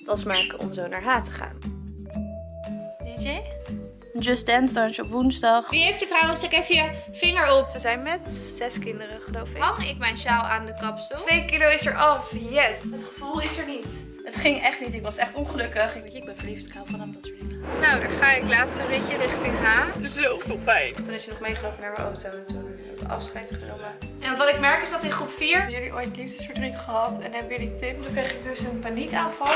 tas maken om zo naar H te gaan. DJ? Just Dance Dance op woensdag. Wie heeft er trouwens, ik even je vinger op. We zijn met 6 kinderen, geloof ik. Hang ik mijn sjaal aan de kapsel. 2 kilo is er af, yes. Het gevoel is er niet. Het ging echt niet, ik was echt ongelukkig. Ik ben verliefd, ik hou van hem, dat soort dingen. Nou, daar ga ik laatste ritje richting H. Zoveel pijn. Toen is hij nog meegelopen naar mijn auto en toen hebben we afscheid genomen. En wat ik merk is dat in groep 4 hebben jullie ooit liefdesverdriet gehad en hebben jullie tip. Toen kreeg ik dus een paniekaanval.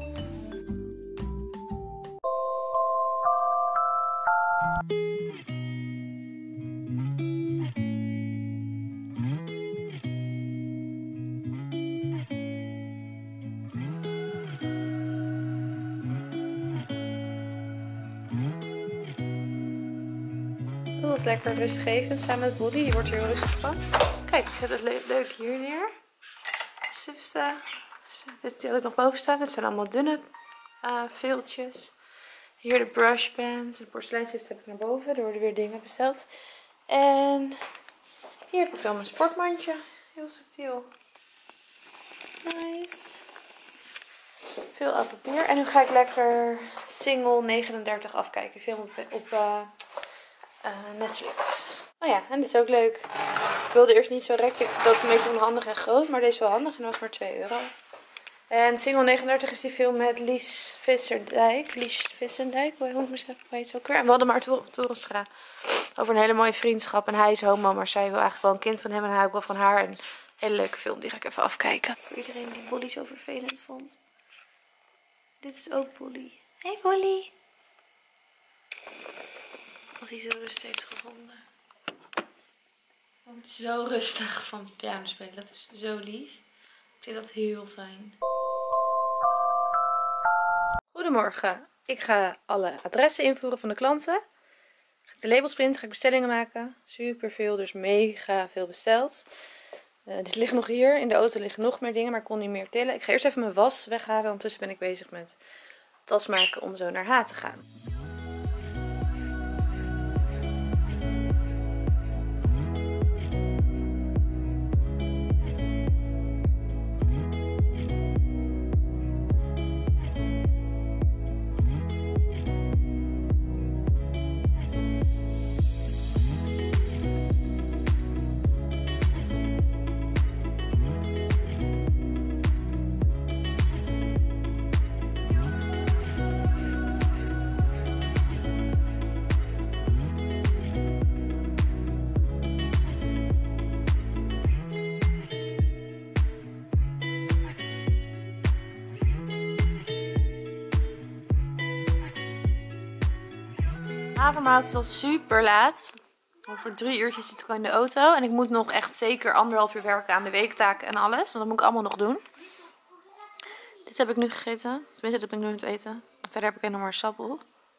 Dat was lekker rustgevend samen met Bolly. Die wordt er heel rustig van. Kijk, ik zet het leuk hier neer. Siften. Dit had ik nog boven staan. Dit zijn allemaal dunne veeltjes. Hier de brushband. De porseleinstift heb ik naar boven. Er worden weer dingen besteld. En hier heb ik dan mijn sportmandje. Heel subtiel. Nice. Veel oud papier. En nu ga ik lekker Single 39 afkijken. Film op Netflix. Oh ja, en dit is ook leuk. Ik wilde eerst niet zo rekken. Ik vind dat een beetje onhandig en groot. Maar deze is wel handig en dat was maar €2. En Single 39 is die film met Lies Vissendijk. Hoe heet ze ook weer? En Waldemar Torenstra. Over een hele mooie vriendschap. En hij is homo, maar zij wil eigenlijk wel een kind van hem. En hij ook wel van haar. Een hele leuke film. Die ga ik even afkijken. Voor iedereen die Bolly zo vervelend vond. Dit is ook Bolly. Hey Bolly. Als hij zo rust heeft gevonden. Hij wordt zo rustig van piano spelen. Dat is zo lief. Ik vind dat heel fijn. Goedemorgen. Ik ga alle adressen invoeren van de klanten. Ik ga de labels printen. Ga ik bestellingen maken. Super veel, dus mega veel besteld. Dit ligt nog hier. In de auto liggen nog meer dingen, maar ik kon niet meer tillen. Ik ga eerst even mijn was weghalen. Ondertussen ben ik bezig met tas maken om zo naar H te gaan. Avondmaal is al super laat. Over 3 uurtjes zit ik al in de auto. En ik moet nog echt zeker 1,5 uur werken aan de weektaken en alles. Want dat moet ik allemaal nog doen. Dit heb ik nu gegeten. Tenminste, dat ben ik nu aan het eten. Verder heb ik nog maar sappel.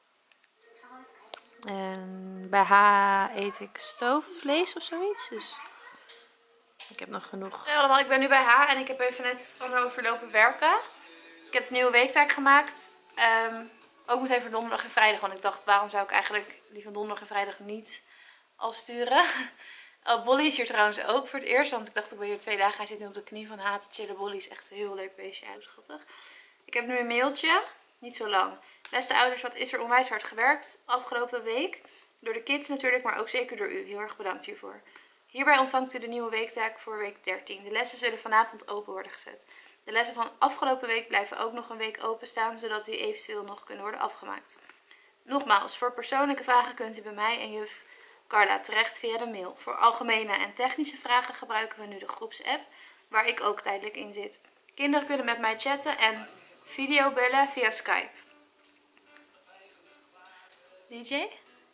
En bij H eet ik stoofvlees of zoiets. Dus ik heb nog genoeg. Hey allemaal, ik ben nu bij H en ik heb even net van overlopen werken. Ik heb de nieuwe weektaak gemaakt. Ook meteen voor donderdag en vrijdag. Want ik dacht, waarom zou ik eigenlijk die van donderdag en vrijdag niet al sturen? Bolly is hier trouwens ook voor het eerst. Want ik dacht, ik ben hier 2 dagen. Hij zit nu op de knie van H te chillen. Bolly is echt een heel leuk beestje. Hij is schattig. Ik heb nu een mailtje. Niet zo lang. Beste ouders, wat is er onwijs hard gewerkt afgelopen week. Door de kids natuurlijk, maar ook zeker door u. Heel erg bedankt hiervoor. Hierbij ontvangt u de nieuwe weektaak voor week 13. De lessen zullen vanavond open worden gezet. De lessen van afgelopen week blijven ook nog een week openstaan, zodat die eventueel nog kunnen worden afgemaakt. Nogmaals, voor persoonlijke vragen kunt u bij mij en juf Carla terecht via de mail. Voor algemene en technische vragen gebruiken we nu de groepsapp, waar ik ook tijdelijk in zit. Kinderen kunnen met mij chatten en videobellen via Skype. DJ?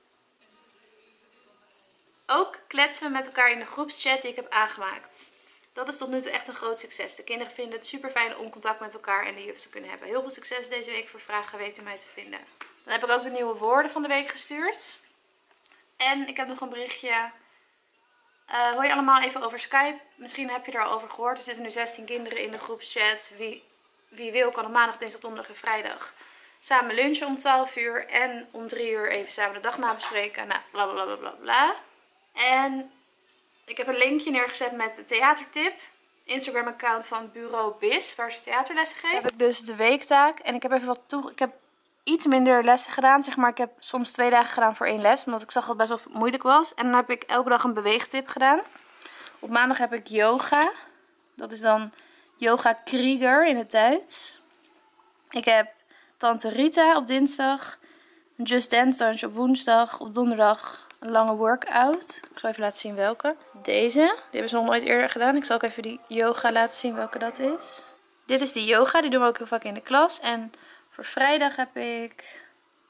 Ook kletsen we met elkaar in de groepschat die ik heb aangemaakt. Dat is tot nu toe echt een groot succes. De kinderen vinden het super fijn om contact met elkaar en de juf te kunnen hebben. Heel veel succes deze week. Voor vragen weet u mij te vinden. Dan heb ik ook de nieuwe woorden van de week gestuurd. En ik heb nog een berichtje. Hoor je allemaal even over Skype. Misschien heb je er al over gehoord. Er zitten nu 16 kinderen in de groepschat. Wie wil kan op maandag, dinsdag, donderdag en vrijdag samen lunchen om 12 uur. En om 3 uur even samen de dag nabespreken. Nou, bla bla bla bla bla. En ik heb een linkje neergezet met de theatertip. Instagram account van Bureau Biz, waar ze theaterlessen geeft. Heb ik dus de weektaak en ik heb even ik heb iets minder lessen gedaan, zeg maar. Ik heb soms 2 dagen gedaan voor 1 les, omdat ik zag dat het best wel moeilijk was. En dan heb ik elke dag een beweegtip gedaan. Op maandag heb ik yoga. Dat is dan yoga Krieger in het Duits. Ik heb Tante Rita op dinsdag. Een Just Dance dansje op woensdag. Op donderdag een lange workout. Ik zal even laten zien welke. Deze. Die hebben ze nog nooit eerder gedaan. Ik zal ook even die yoga laten zien welke dat is. Dit is die yoga. Die doen we ook heel vaak in de klas. En voor vrijdag heb ik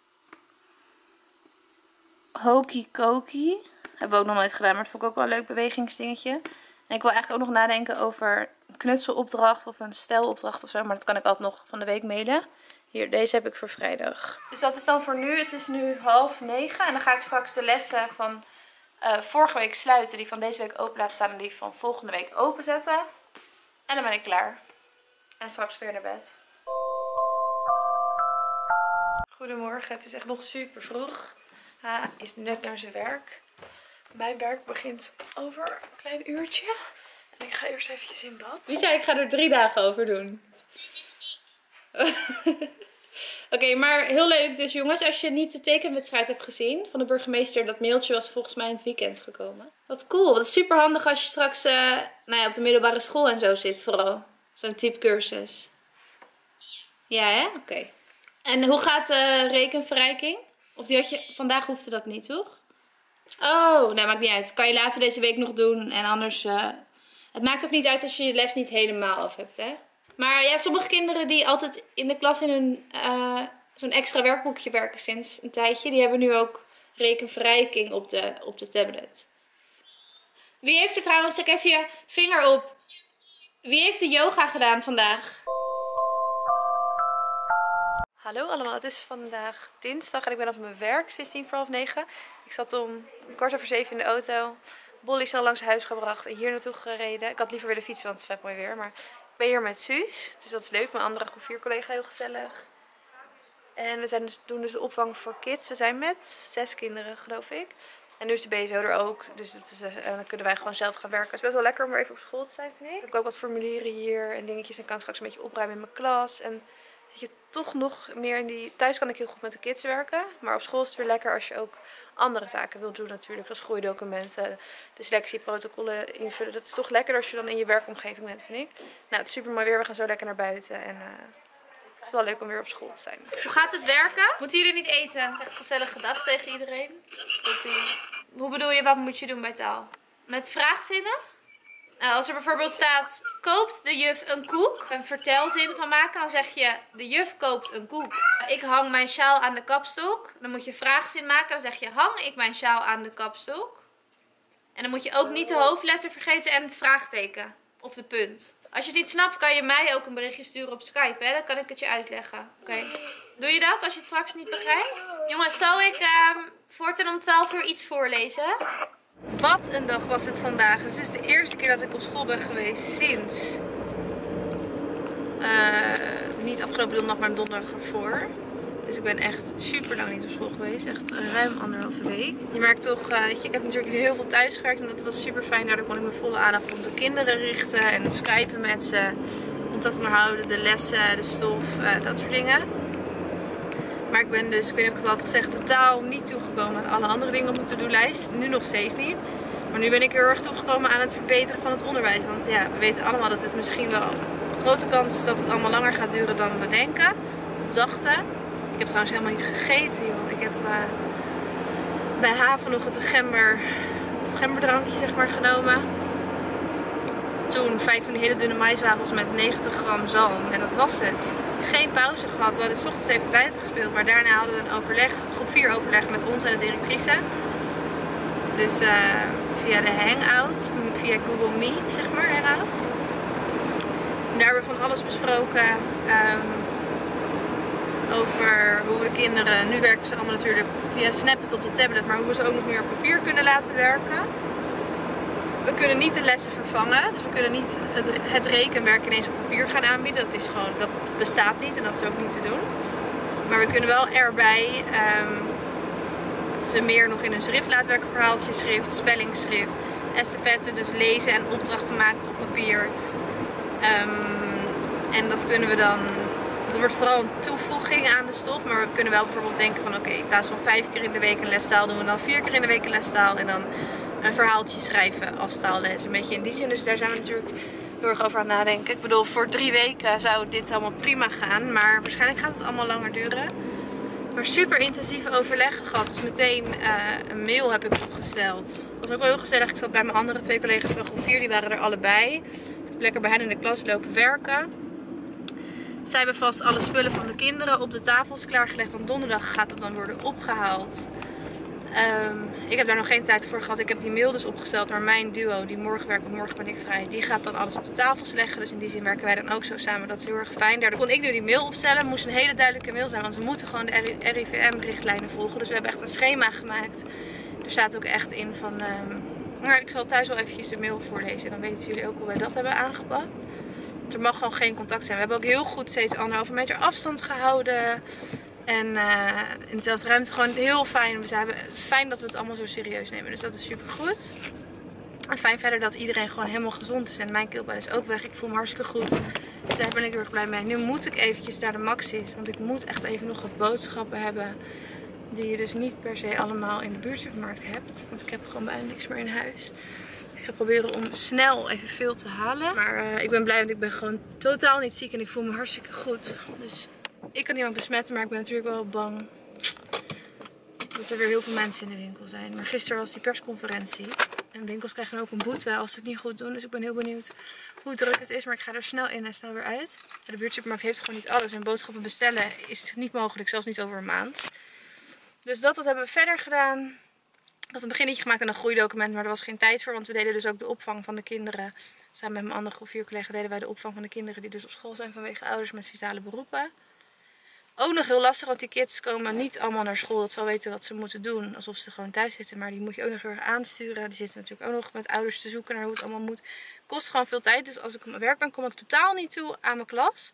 Hokey Cokey. Hebben we ook nog nooit gedaan, maar dat vond ik ook wel een leuk bewegingsdingetje. En ik wil eigenlijk ook nog nadenken over een knutselopdracht of een stelopdracht of zo. Maar dat kan ik altijd nog van de week mailen. Hier, deze heb ik voor vrijdag. Dus dat is dan voor nu. Het is nu 8:30. En dan ga ik straks de lessen van vorige week sluiten. Die van deze week open laten staan en die van volgende week openzetten. En dan ben ik klaar. En straks weer naar bed. Goedemorgen, het is echt nog super vroeg. Ha is net naar zijn werk. Mijn werk begint over een klein uurtje. En ik ga eerst eventjes in bad. Wie zei ik ga er 3 dagen over doen? Oké, maar heel leuk. Dus jongens, als je niet de tekenwedstrijd hebt gezien van de burgemeester, dat mailtje was volgens mij in het weekend gekomen. Wat cool. Dat is super handig als je straks op de middelbare school en zo zit vooral. Zo'n type cursus. Ja hè? Oké. En hoe gaat de rekenverrijking? Of die had je, vandaag hoefde dat niet, toch? Oh, nee, maakt niet uit. Kan je later deze week nog doen. En anders, het maakt ook niet uit als je je les niet helemaal af hebt, hè? Maar ja, sommige kinderen die altijd in de klas in hun zo'n extra werkboekje werken sinds een tijdje, die hebben nu ook rekenverrijking op de tablet. Wie heeft er trouwens, steek even je vinger op. Wie heeft de yoga gedaan vandaag? Hallo allemaal, het is vandaag dinsdag en ik ben op mijn werk sinds 9:45. Ik zat om 6:15 in de auto. Bolly is al langs huis gebracht en hier naartoe gereden. Ik had liever willen fietsen, want het is vet mooi weer. Maar ik ben hier met Suus, dus dat is leuk. Mijn andere groep 4 collega, heel gezellig. En we doen dus de opvang voor kids. We zijn met 6 kinderen, geloof ik. En nu is de BSO er ook, dus dan kunnen wij gewoon zelf gaan werken. Het is best wel lekker om weer even op school te zijn, vind ik. Ik heb ook wat formulieren hier en dingetjes en kan ik straks een beetje opruimen in mijn klas. En zit je toch nog meer in die... Thuis kan ik heel goed met de kids werken, maar op school is het weer lekker als je ook andere taken wilt doen natuurlijk. Zoals groeidocumenten, de selectieprotocollen invullen. Dat is toch lekker als je dan in je werkomgeving bent, vind ik. Nou, het is super mooi weer, we gaan zo lekker naar buiten en... het is wel leuk om weer op school te zijn. Hoe gaat het werken? Moeten jullie niet eten? Echt gezellig gedag tegen iedereen. Hoe bedoel je, wat moet je doen bij taal? Met vraagzinnen? Nou, als er bijvoorbeeld staat, koopt de juf een koek? Een vertelzin van maken, dan zeg je, de juf koopt een koek. Ik hang mijn sjaal aan de kapstok. Dan moet je vraagzin maken, dan zeg je, hang ik mijn sjaal aan de kapstok? En dan moet je ook niet de hoofdletter vergeten en het vraagteken. Of de punt. Als je het niet snapt, kan je mij ook een berichtje sturen op Skype, hè? Dan kan ik het je uitleggen. Oké. Doe je dat als je het straks niet begrijpt? Jongens, zal ik voortaan om 12 uur iets voorlezen? Wat een dag was het vandaag. Het is de eerste keer dat ik op school ben geweest sinds... niet afgelopen donderdag, maar een donderdag ervoor. Dus ik ben echt super lang niet op school geweest. Echt ruim 1,5 week. Je merkt toch, ik heb natuurlijk heel veel thuis gewerkt. En dat was super fijn. Daardoor kon ik mijn volle aandacht op de kinderen richten. En skypen met ze. Contact onderhouden, de lessen, de stof, dat soort dingen. Maar ik ben dus, ik weet niet of ik het al had gezegd, totaal niet toegekomen aan alle andere dingen op mijn to-do-lijst. Nu nog steeds niet. Maar nu ben ik heel erg toegekomen aan het verbeteren van het onderwijs. Want ja, we weten allemaal dat het misschien wel een grote kans is dat het allemaal langer gaat duren dan we denken. Of dachten. Ik heb trouwens helemaal niet gegeten, joh. Ik heb bij Haven nog het gemberdrankje, zeg maar, genomen. Toen 5 van die hele dunne maïswafels met 90 gram zalm. En dat was het. Geen pauze gehad. We hadden 's ochtends even buiten gespeeld. Maar daarna hadden we een overleg, groep 4 overleg met ons en de directrice. Dus via de Hangout, via Google Meet, zeg maar, Hangout. En daar hebben we van alles besproken. Over hoe we de kinderen, nu werken ze allemaal natuurlijk via Snapchat op de tablet, maar hoe we ze ook nog meer op papier kunnen laten werken. We kunnen niet de lessen vervangen, dus we kunnen niet het rekenwerk ineens op papier gaan aanbieden. Dat is gewoon, dat bestaat niet en dat is ook niet te doen. Maar we kunnen wel erbij ze meer nog in hun schrift laten werken, verhaaltjesschrift, spellingsschrift, estafette, dus lezen en opdrachten maken op papier. En dat kunnen we dan... Dat wordt vooral een toevoeging aan de stof. Maar we kunnen wel bijvoorbeeld denken van oké, in plaats van 5 keer in de week een lestaal doen we dan 4 keer in de week een lestaal. En dan een verhaaltje schrijven als taalles. Een beetje in die zin. Dus daar zijn we natuurlijk heel erg over aan het nadenken. Ik bedoel, voor 3 weken zou dit allemaal prima gaan. Maar waarschijnlijk gaat het allemaal langer duren. Maar super intensieve overleggen gehad. Dus meteen een mail heb ik opgesteld. Het was ook wel heel gezellig. Ik zat bij mijn andere 2 collega's van groep 4. Die waren er allebei. Ik heb lekker bij hen in de klas lopen werken. Zij hebben vast alle spullen van de kinderen op de tafels klaargelegd. Want donderdag gaat het dan worden opgehaald. Ik heb daar nog geen tijd voor gehad. Ik heb die mail dus opgesteld. Maar mijn duo die morgen werkt, want morgen ben ik vrij. Die gaat dan alles op de tafels leggen. Dus in die zin werken wij dan ook zo samen. Dat is heel erg fijn. Daardoor kon ik nu die mail opstellen. Het moest een hele duidelijke mail zijn. Want we moeten gewoon de RIVM-richtlijnen volgen. Dus we hebben echt een schema gemaakt. Er staat ook echt in van... maar ik zal thuis wel eventjes de mail voorlezen. Dan weten jullie ook hoe wij dat hebben aangepakt. Er mag gewoon geen contact zijn. We hebben ook heel goed steeds 1,5 meter afstand gehouden. En in dezelfde ruimte gewoon heel fijn. Het is fijn dat we het allemaal zo serieus nemen. Dus dat is super goed. En fijn verder dat iedereen gewoon helemaal gezond is. En mijn keelpijn is ook weg. Ik voel me hartstikke goed. Daar ben ik heel erg blij mee. Nu moet ik eventjes naar de Maxis. Want ik moet echt even nog wat boodschappen hebben. Die je dus niet per se allemaal in de buurtsupermarkt hebt. Want ik heb gewoon bijna niks meer in huis. Ik ga proberen om snel even veel te halen. Maar ik ben blij, want ik ben gewoon totaal niet ziek en ik voel me hartstikke goed. Dus ik kan niemand besmetten, maar ik ben natuurlijk wel bang dat er weer heel veel mensen in de winkel zijn. Maar gisteren was die persconferentie. En winkels krijgen ook een boete als ze het niet goed doen. Dus ik ben heel benieuwd hoe druk het is. Maar ik ga er snel in en snel weer uit. De buurtsupermarkt heeft gewoon niet alles. En boodschappen bestellen is niet mogelijk, zelfs niet over een maand. Dus dat hebben we verder gedaan. Ik had een beginnetje gemaakt aan een groeidocument, maar er was geen tijd voor. Want we deden dus ook de opvang van de kinderen. Samen met mijn andere groep 4 collega deden wij de opvang van de kinderen die dus op school zijn vanwege ouders met vitale beroepen. Ook nog heel lastig, want die kids komen niet allemaal naar school. Dat ze al weten wat ze moeten doen, alsof ze gewoon thuis zitten. Maar die moet je ook nog heel erg aansturen. Die zitten natuurlijk ook nog met ouders te zoeken naar hoe het allemaal moet. Kost gewoon veel tijd. Dus als ik op mijn werk ben, kom ik totaal niet toe aan mijn klas.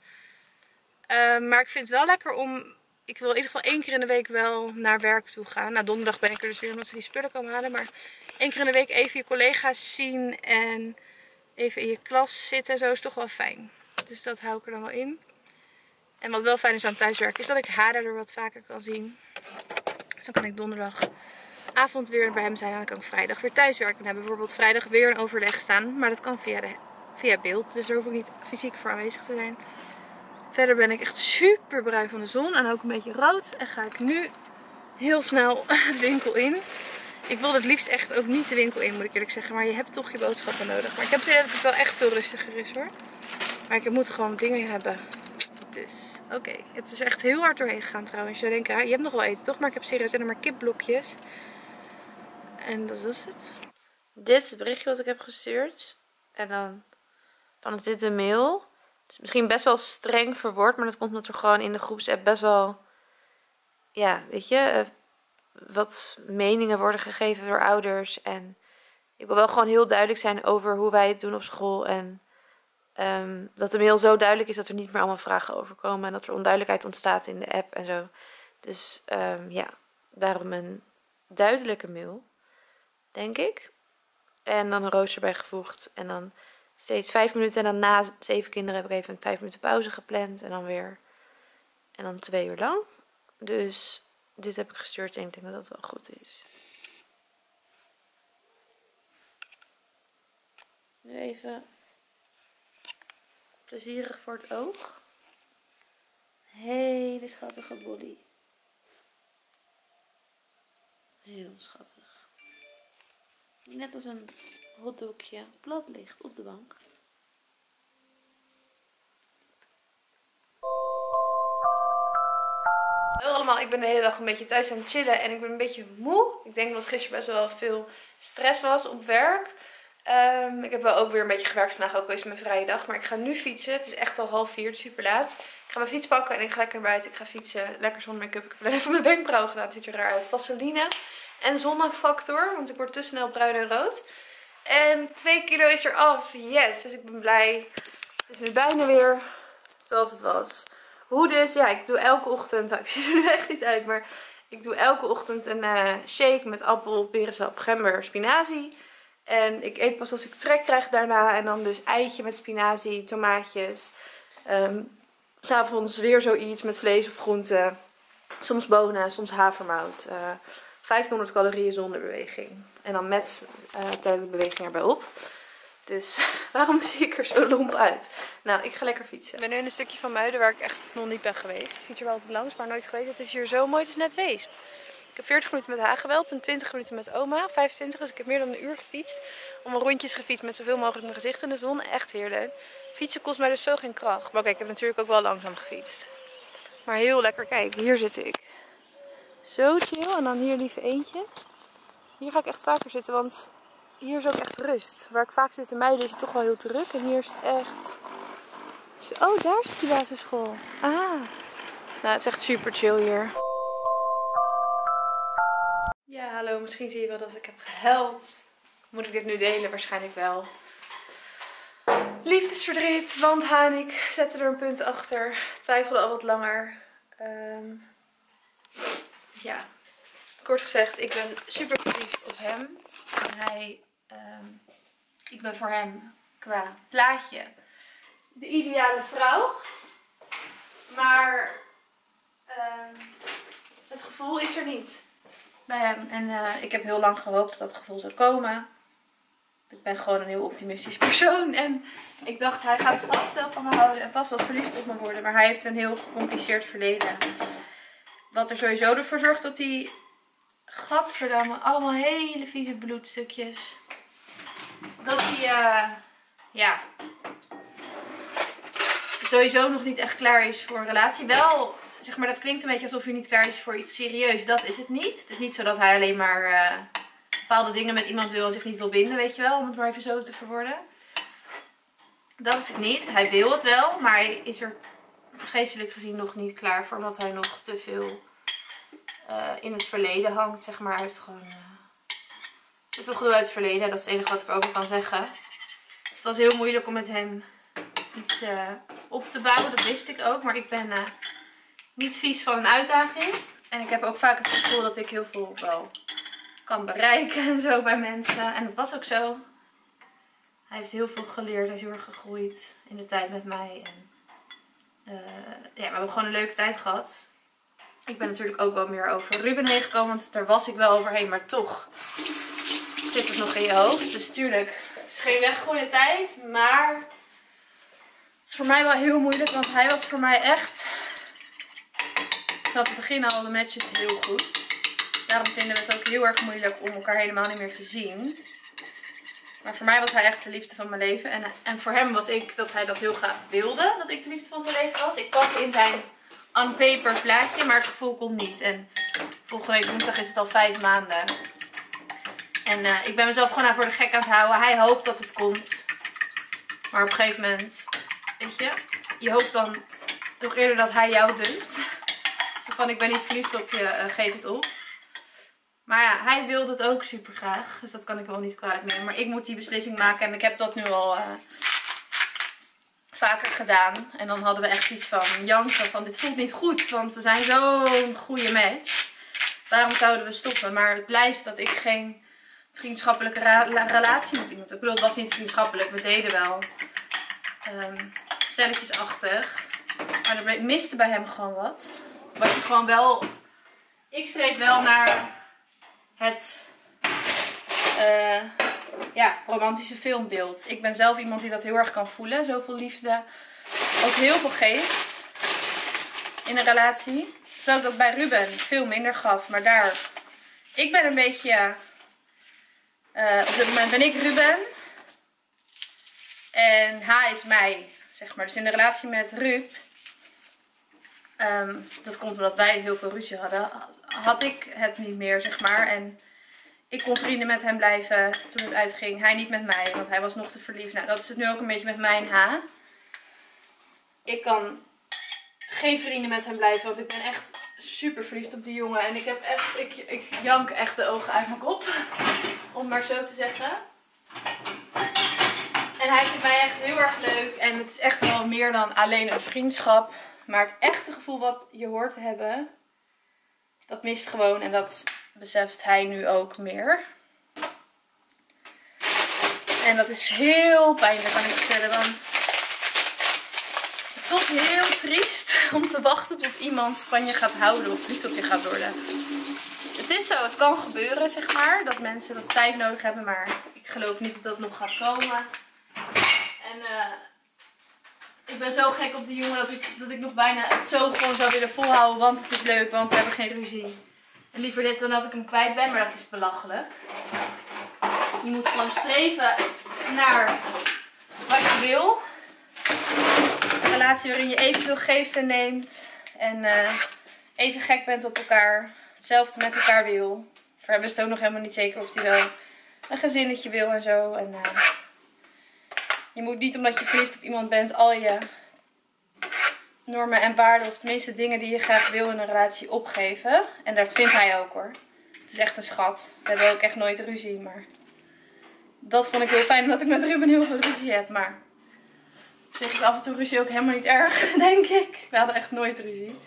Maar ik vind het wel lekker om... Ik wil in ieder geval 1 keer in de week wel naar werk toe gaan. Nou, donderdag ben ik er dus weer omdat ze die spullen komen halen. Maar 1 keer in de week even je collega's zien en even in je klas zitten en zo is toch wel fijn. Dus dat hou ik er dan wel in. En wat wel fijn is aan thuiswerken is dat ik haar er wat vaker kan zien. Dus dan kan ik donderdagavond weer bij hem zijn en dan kan ik vrijdag weer thuiswerken. Dan hebben we bijvoorbeeld vrijdag weer een overleg staan. Maar dat kan via beeld. Dus daar hoef ik niet fysiek voor aanwezig te zijn. Verder ben ik echt super bruin van de zon en ook een beetje rood. En ga ik nu heel snel het winkel in. Ik wilde het liefst echt ook niet de winkel in, moet ik eerlijk zeggen. Maar je hebt toch je boodschappen nodig. Maar ik heb het idee dat het wel echt veel rustiger is hoor. Maar ik moet gewoon dingen hebben. Dus oké. Het is echt heel hard doorheen gegaan trouwens. Je denkt, je hebt nog wel eten toch? Maar ik heb serieus alleen maar kipblokjes. En dat is het. Dit is het berichtje wat ik heb gestuurd. En dan is dit de mail. Het is misschien best wel streng verwoord, maar dat komt omdat er gewoon in de groepsapp best wel, ja, weet je, wat meningen worden gegeven door ouders. En ik wil wel gewoon heel duidelijk zijn over hoe wij het doen op school. En dat de mail zo duidelijk is dat er niet meer allemaal vragen over komen. En dat er onduidelijkheid ontstaat in de app en zo. Dus ja, daarom een duidelijke mail, denk ik. En dan een rooster bijgevoegd en dan... Steeds 5 minuten en dan na 7 kinderen heb ik even een 5 minuten pauze gepland. En dan weer. En dan 2 uur lang. Dus dit heb ik gestuurd en ik denk dat dat wel goed is. Nu even plezierig voor het oog. Hele schattige body. Heel schattig. Net als een hotdogje plat ligt op de bank. Hallo allemaal, ik ben de hele dag een beetje thuis aan het chillen en ik ben een beetje moe. Ik denk dat gisteren best wel veel stress was op werk. Ik heb wel ook weer een beetje gewerkt vandaag, ook al is het mijn vrije dag. Maar ik ga nu fietsen. Het is echt al 3:30, het is super laat. Ik ga mijn fiets pakken en ik ga lekker naar buiten. Ik ga fietsen, lekker zonder make-up. Ik heb alleen even mijn wenkbrauwen gedaan, het ziet er raar uit. Vaseline en zonnefactor, want ik word te snel bruin en rood. En 2 kilo is er af, yes. Dus ik ben blij. Het is nu bijna weer zoals het was. Hoe dus? Ja, ik doe elke ochtend, ik zie er nu echt niet uit, maar ik doe elke ochtend een shake met appel, perensap, gember, spinazie. En ik eet pas als ik trek krijg daarna. En dan dus eitje met spinazie, tomaatjes. 'S Avonds weer zoiets met vlees of groenten. Soms bonen, soms havermout. 1500 calorieën zonder beweging. En dan met tijdelijk beweging erbij op. Dus waarom zie ik er zo lomp uit? Nou, ik ga lekker fietsen. Ik ben nu in een stukje van Muiden waar ik echt nog niet ben geweest. Ik fiets er wel altijd langs, maar nooit geweest. Het is hier zo mooi, het is net Weesp. Ik heb 40 minuten met haar geweld en 20 minuten met oma. 25, dus ik heb meer dan een uur gefietst. Allemaal rondjes gefietst met zoveel mogelijk mijn gezicht in de zon. Echt heerlijk. Fietsen kost mij dus zo geen kracht. Maar kijk, ik heb natuurlijk ook wel langzaam gefietst. Maar heel lekker. Kijk, hier zit ik. Zo chill. En dan hier lieve eentjes. Hier ga ik echt vaker zitten, want hier is ook echt rust. Waar ik vaak zit in Muiden is het toch wel heel druk. En hier is het echt... Oh, daar zit die basisschool. Ah. Nou, het is echt super chill hier. Ja, hallo. Misschien zie je wel dat ik heb gehuild. Moet ik dit nu delen? Waarschijnlijk wel. Liefdesverdriet, want Ha en ik zetten er een punt achter. Twijfelden al wat langer. Ja, kort gezegd, ik ben super verliefd op hem. En ik ben voor hem qua plaatje de ideale vrouw. Maar het gevoel is er niet bij hem. En ik heb heel lang gehoopt dat dat gevoel zou komen. Ik ben gewoon een heel optimistisch persoon. En ik dacht, hij gaat vast wel van me houden en vast wel verliefd op me worden. Maar hij heeft een heel gecompliceerd verleden. Wat er sowieso ervoor zorgt dat hij... Gadverdamme, allemaal hele vieze bloedstukjes. Dat hij, ja... sowieso nog niet echt klaar is voor een relatie. Wel, zeg maar, dat klinkt een beetje alsof hij niet klaar is voor iets serieus. Dat is het niet. Het is niet zo dat hij alleen maar... bepaalde dingen met iemand wil en zich niet wil binden, weet je wel. Om het maar even zo te verwoorden. Dat is het niet. Hij wil het wel, maar hij is er geestelijk gezien nog niet klaar voor. Omdat hij nog te veel in het verleden hangt, zeg maar. Hij heeft gewoon te veel gedoe uit het verleden. Dat is het enige wat ik erover kan zeggen. Het was heel moeilijk om met hem iets op te bouwen. Dat wist ik ook. Maar ik ben niet vies van een uitdaging. En ik heb ook vaak het gevoel dat ik heel veel wel... kan bereiken en zo bij mensen. En dat was ook zo. Hij heeft heel veel geleerd. Hij is heel erg gegroeid in de tijd met mij. En ja, we hebben gewoon een leuke tijd gehad. Ik ben natuurlijk ook wel meer over Ruben heen gekomen. Want daar was ik wel overheen. Maar toch zit het nog in je hoofd. Dus tuurlijk, het is geen weggegooide tijd. Maar het is voor mij wel heel moeilijk. Want hij was voor mij echt... vanaf het begin al de matches heel goed. Daarom vinden we het ook heel erg moeilijk om elkaar helemaal niet meer te zien. Maar voor mij was hij echt de liefde van mijn leven. En voor hem was ik dat hij dat heel graag wilde. Dat ik de liefde van zijn leven was. Ik pas in zijn on paper plaatje. Maar het gevoel komt niet. En volgende week woensdag is het al 5 maanden. En ik ben mezelf gewoon voor de gek aan het houden. Hij hoopt dat het komt. Maar op een gegeven moment, weet je. Je hoopt dan nog eerder dat hij jou dumpt. Zo van, ik ben niet verliefd op je, geef het op. Maar ja, hij wilde het ook super graag. Dus dat kan ik wel niet kwalijk nemen. Maar ik moet die beslissing maken. En ik heb dat nu al vaker gedaan. En dan hadden we echt iets van janken. Van dit voelt niet goed. Want we zijn zo'n goede match. Waarom zouden we stoppen? Maar het blijft dat ik geen vriendschappelijke relatie met iemand heb. Ik bedoel, het was niet vriendschappelijk. We deden wel stelletjesachtig. Maar er miste bij hem gewoon wat. Wat je gewoon wel... Ik streef wel naar... het ja, romantische filmbeeld. Ik ben zelf iemand die dat heel erg kan voelen. Zoveel liefde ook heel veel geeft in een relatie. Terwijl ik dat bij Ruben veel minder gaf. Maar daar... Ik ben een beetje... op dit moment ben ik Ruben. En Ha is mij, zeg maar. Dus in de relatie met Ruben... dat komt omdat wij heel veel ruzie hadden. Had ik het niet meer, zeg maar. En ik kon vrienden met hem blijven toen het uitging. Hij niet met mij, want hij was nog te verliefd. Nou, dat is het nu ook een beetje met mijn Ha. Ik kan geen vrienden met hem blijven, want ik ben echt super verliefd op die jongen. En ik heb echt, ik jank echt de ogen uit mijn kop. Om het maar zo te zeggen. En hij vindt mij echt heel erg leuk. En het is echt wel meer dan alleen een vriendschap. Maar het echte gevoel wat je hoort te hebben, dat mist gewoon. En dat beseft hij nu ook meer. En dat is heel pijnlijk, kan ik vertellen. Want het voelt heel triest om te wachten tot iemand van je gaat houden of niet op je gaat worden. Het is zo, het kan gebeuren, zeg maar. Dat mensen dat tijd nodig hebben, maar ik geloof niet dat dat nog gaat komen. En ik ben zo gek op die jongen dat ik nog bijna het zo gewoon zou willen volhouden. Want het is leuk, want we hebben geen ruzie. En liever dit dan dat ik hem kwijt ben, maar dat is belachelijk. Je moet gewoon streven naar wat je wil. Een relatie waarin je evenveel geeft en neemt. En even gek bent op elkaar. Hetzelfde met elkaar wil. Voor hem is het ook nog helemaal niet zeker of hij wel een gezinnetje wil en zo. En je moet niet omdat je verliefd op iemand bent al je normen en waarden, of tenminste dingen die je graag wil in een relatie, opgeven. En dat vindt hij ook hoor. Het is echt een schat. We hebben ook echt nooit ruzie, maar dat vond ik heel fijn omdat ik met Ruben heel veel ruzie heb. Maar op zich is af en toe ruzie ook helemaal niet erg, denk ik. We hadden echt nooit ruzie.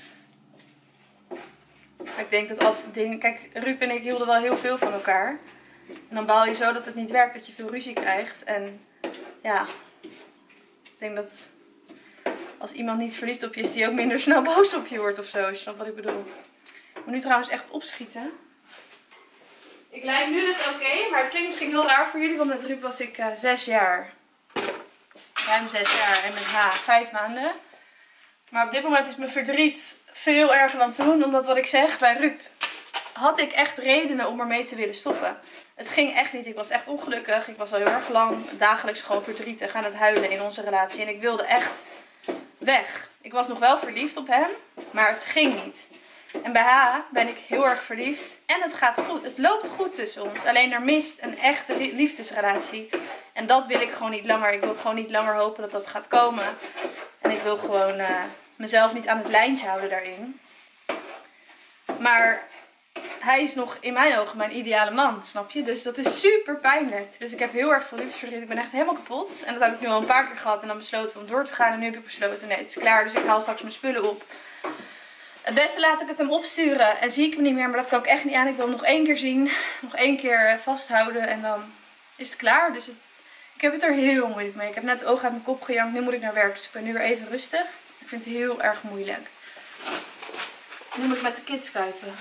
Maar ik denk dat als dingen... Kijk, Ruben en ik hielden wel heel veel van elkaar. En dan baal je zo dat het niet werkt, dat je veel ruzie krijgt. En ja, ik denk dat als iemand niet verliefd op je is, die ook minder snel boos op je wordt of zo. Als je snapt wat ik bedoel. Ik moet nu trouwens echt opschieten. Ik lijk nu dus oké, maar het klinkt misschien heel raar voor jullie, want met Ruben was ik 6 jaar. Ruim 6 jaar en met haar 5 maanden. Maar op dit moment is mijn verdriet veel erger dan toen, omdat wat ik zeg, bij Ruben had ik echt redenen om ermee te willen stoppen. Het ging echt niet, ik was echt ongelukkig. Ik was al heel erg lang dagelijks gewoon verdrietig aan het huilen in onze relatie. En ik wilde echt weg. Ik was nog wel verliefd op hem, maar het ging niet. En bij haar ben ik heel erg verliefd. En het gaat goed. Het loopt goed tussen ons. Alleen er mist een echte liefdesrelatie. En dat wil ik gewoon niet langer. Ik wil gewoon niet langer hopen dat dat gaat komen. En ik wil gewoon mezelf niet aan het lijntje houden daarin. Maar hij is nog in mijn ogen mijn ideale man, snap je? Dus dat is super pijnlijk. Dus ik heb heel erg veel liefdesverdriet. Ik ben echt helemaal kapot. En dat heb ik nu al een paar keer gehad. En dan besloten om door te gaan. En nu heb ik besloten, nee, het is klaar. Dus ik haal straks mijn spullen op. Het beste laat ik het hem opsturen. En zie ik hem niet meer. Maar dat kan ik echt niet aan. Ik wil hem nog 1 keer zien. Nog 1 keer vasthouden. En dan is het klaar. Dus ik heb het er heel moeilijk mee. Ik heb net het oog uit mijn kop gejankt. Nu moet ik naar werk. Dus ik ben nu weer even rustig. Ik vind het heel erg moeilijk. Nu moet ik met de kids skypen.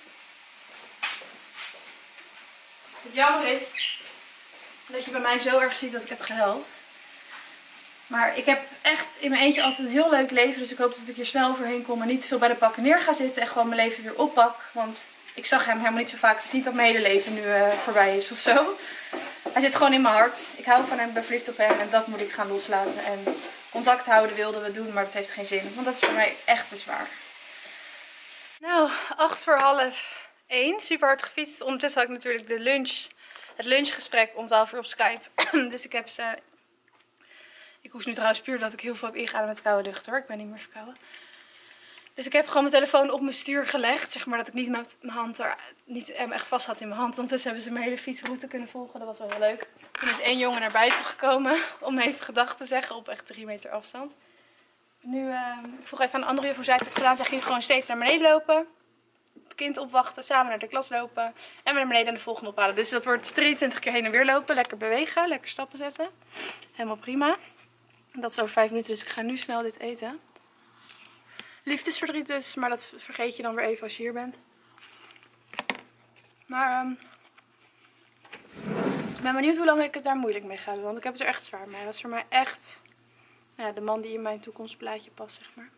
Het jammer is dat je bij mij zo erg ziet dat ik heb gehuild. Maar ik heb echt in mijn eentje altijd een heel leuk leven. Dus ik hoop dat ik hier snel overheen kom en niet te veel bij de pakken neer ga zitten. En gewoon mijn leven weer oppak. Want ik zag hem helemaal niet zo vaak. Het is niet dat mijn hele leven nu voorbij is of zo. Hij zit gewoon in mijn hart. Ik hou van hem, ben verliefd op hem. En dat moet ik gaan loslaten. En contact houden wilden we doen, maar dat heeft geen zin. Want dat is voor mij echt te zwaar. Nou, 1:08. Super hard gefietst. Ondertussen had ik natuurlijk het lunchgesprek om 12 uur op Skype. Dus ik heb ze... Ik hoef nu trouwens puur dat ik heel veel heb ingeademd met koude lucht hoor. Ik ben niet meer verkouden. Dus ik heb gewoon mijn telefoon op mijn stuur gelegd. Zeg maar dat ik niet met mijn hand niet echt vast had in mijn hand. Ondertussen hebben ze mijn hele fietsroute kunnen volgen. Dat was wel heel leuk. Toen is 1 jongen naar buiten gekomen om even gedag te zeggen op echt 3 meter afstand. Nu, ik vroeg even aan de andere juf hoe zij het had gedaan. Zij ging gewoon steeds naar beneden lopen. Het kind opwachten, samen naar de klas lopen. En weer naar beneden en de volgende ophalen. Dus dat wordt 23 keer heen en weer lopen. Lekker bewegen, lekker stappen zetten. Helemaal prima. Dat is over 5 minuten, dus ik ga nu snel dit eten. Liefdesverdriet dus, maar dat vergeet je dan weer even als je hier bent. Maar ik ben benieuwd hoe lang ik het daar moeilijk mee ga doen. Want ik heb het er echt zwaar mee. Dat is voor mij echt de man die in mijn toekomstplaatje past, zeg maar.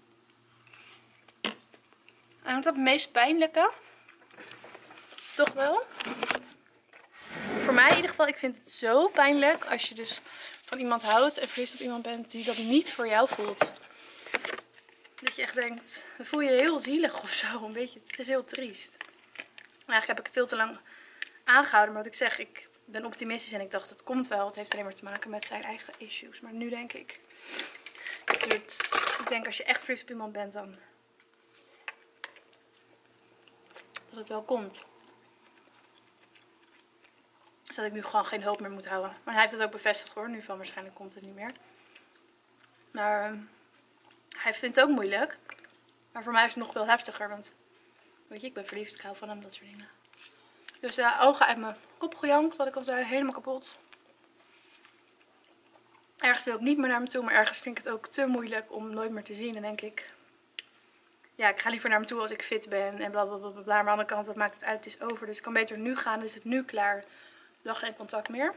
En wat het meest pijnlijke, toch wel. Voor mij in ieder geval, ik vind het zo pijnlijk als je dus van iemand houdt en verliefd op iemand bent die dat niet voor jou voelt. Dat je echt denkt, dan voel je je heel zielig of zo, een beetje. Het is heel triest. Maar eigenlijk heb ik het veel te lang aangehouden, maar wat ik zeg, ik ben optimistisch en ik dacht, het komt wel. Het heeft alleen maar te maken met zijn eigen issues. Maar nu denk ik, ik denk als je echt verliefd op iemand bent, dan dat het wel komt. Dus dat ik nu gewoon geen hoop meer moet houden. Maar hij heeft het ook bevestigd hoor, nu van waarschijnlijk komt het niet meer. Maar hij vindt het ook moeilijk. Maar voor mij is het nog wel heftiger, want weet je, ik ben verliefd, ik hou van hem, dat soort dingen. Dus ogen uit mijn kop gejankt, wat ik al zei, helemaal kapot. Ergens wil ik niet meer naar me toe, maar ergens vind ik het ook te moeilijk om nooit meer te zien. Dan denk ik, ja, ik ga liever naar me toe als ik fit ben en blablabla. Maar aan de andere kant, dat maakt het uit, het is over. Dus ik kan beter nu gaan, dus het nu klaar. Dan geen contact meer.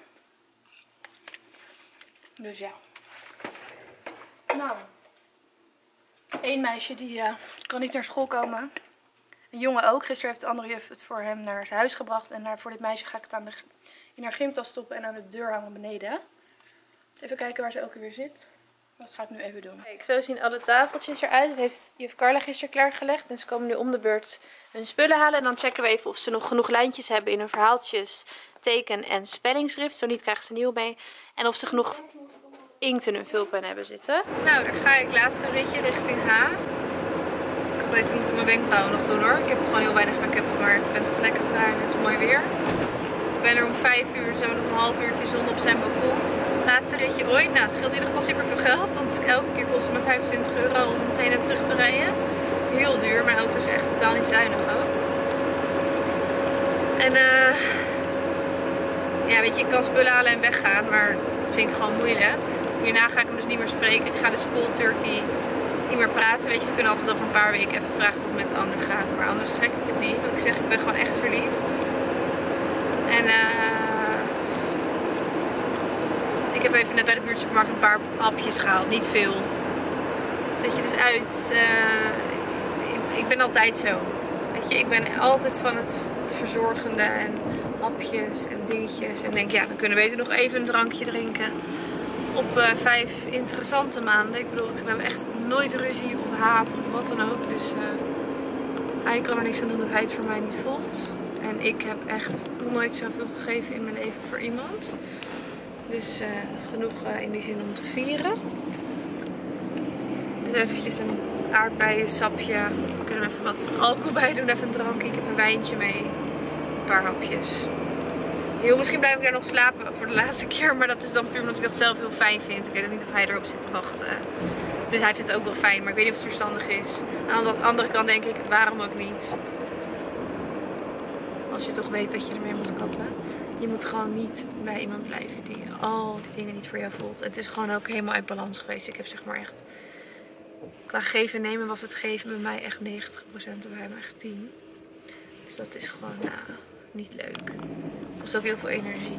Dus ja. Nou. Eén meisje die kan niet naar school komen. Een jongen ook. Gisteren heeft de andere juf het voor hem naar zijn huis gebracht. En voor dit meisje ga ik het in haar gymtas stoppen en aan de deur hangen beneden. Even kijken waar ze ook weer zit. Dat ga ik nu even doen. Kijk, zo zien alle tafeltjes eruit. Dat heeft juf Carla gisteren klaargelegd. En ze komen nu om de beurt hun spullen halen. En dan checken we even of ze nog genoeg lijntjes hebben in hun verhaaltjes, teken- en spellingsschrift. Zo niet krijgen ze nieuw mee. En of ze genoeg inkt in hun vulpen hebben zitten. Nou, daar ga ik. Laatste ritje richting H. Ik had even moeten mijn wenkbrauwen nog doen hoor. Ik heb gewoon heel weinig make-up op, maar ik ben toch lekker bruin. Het is mooi weer. Ik ben er om 5 uur. Zijn we nog een half uurtje zon op zijn balkon. Laatste ritje ooit. Nou, het scheelt in ieder geval super veel geld. Want elke keer kost het me 25 euro om heen en terug te rijden. Heel duur. Mijn auto is echt totaal niet zuinig ook. En ja, weet je, ik kan spullen halen en weggaan. Maar dat vind ik gewoon moeilijk. Hierna ga ik hem dus niet meer spreken. Ik ga dus cold turkey niet meer praten. Weet je, we kunnen altijd over een paar weken even vragen hoe het met de ander gaat. Maar anders trek ik het niet. Want ik zeg, ik ben gewoon echt verliefd. En ik heb even net bij de buurtsupermarkt een paar hapjes gehaald. Niet veel. Weet je, het is uit. Ik ben altijd zo. Weet je, ik ben altijd van het verzorgende en hapjes en dingetjes. En denk, ja, dan kunnen we beter nog even een drankje drinken. Op 5 interessante maanden. Ik bedoel, we hebben echt nooit ruzie of haat of wat dan ook. Dus hij kan er niks aan doen dat hij het voor mij niet voelt. En ik heb echt nog nooit zoveel gegeven in mijn leven voor iemand. Dus genoeg in die zin om te vieren. Dus eventjes een aardbeiensapje. We kunnen even wat alcohol bij doen, even een drankje. Ik heb een wijntje mee. Een paar hapjes. Heel misschien blijf ik daar nog slapen voor de laatste keer. Maar dat is dan puur omdat ik dat zelf heel fijn vind. Ik weet ook niet of hij erop zit te wachten. Dus hij vindt het ook wel fijn. Maar ik weet niet of het verstandig is. Aan de andere kant denk ik, waarom ook niet? Als je toch weet dat je ermee moet kappen. Je moet gewoon niet bij iemand blijven die al die dingen niet voor jou voelt. Het is gewoon ook helemaal uit balans geweest. Ik heb zeg maar echt... Qua geven en nemen was het geven bij mij echt 90% en bij hem echt 10%. Dus dat is gewoon, nou, niet leuk. Het kost ook heel veel energie.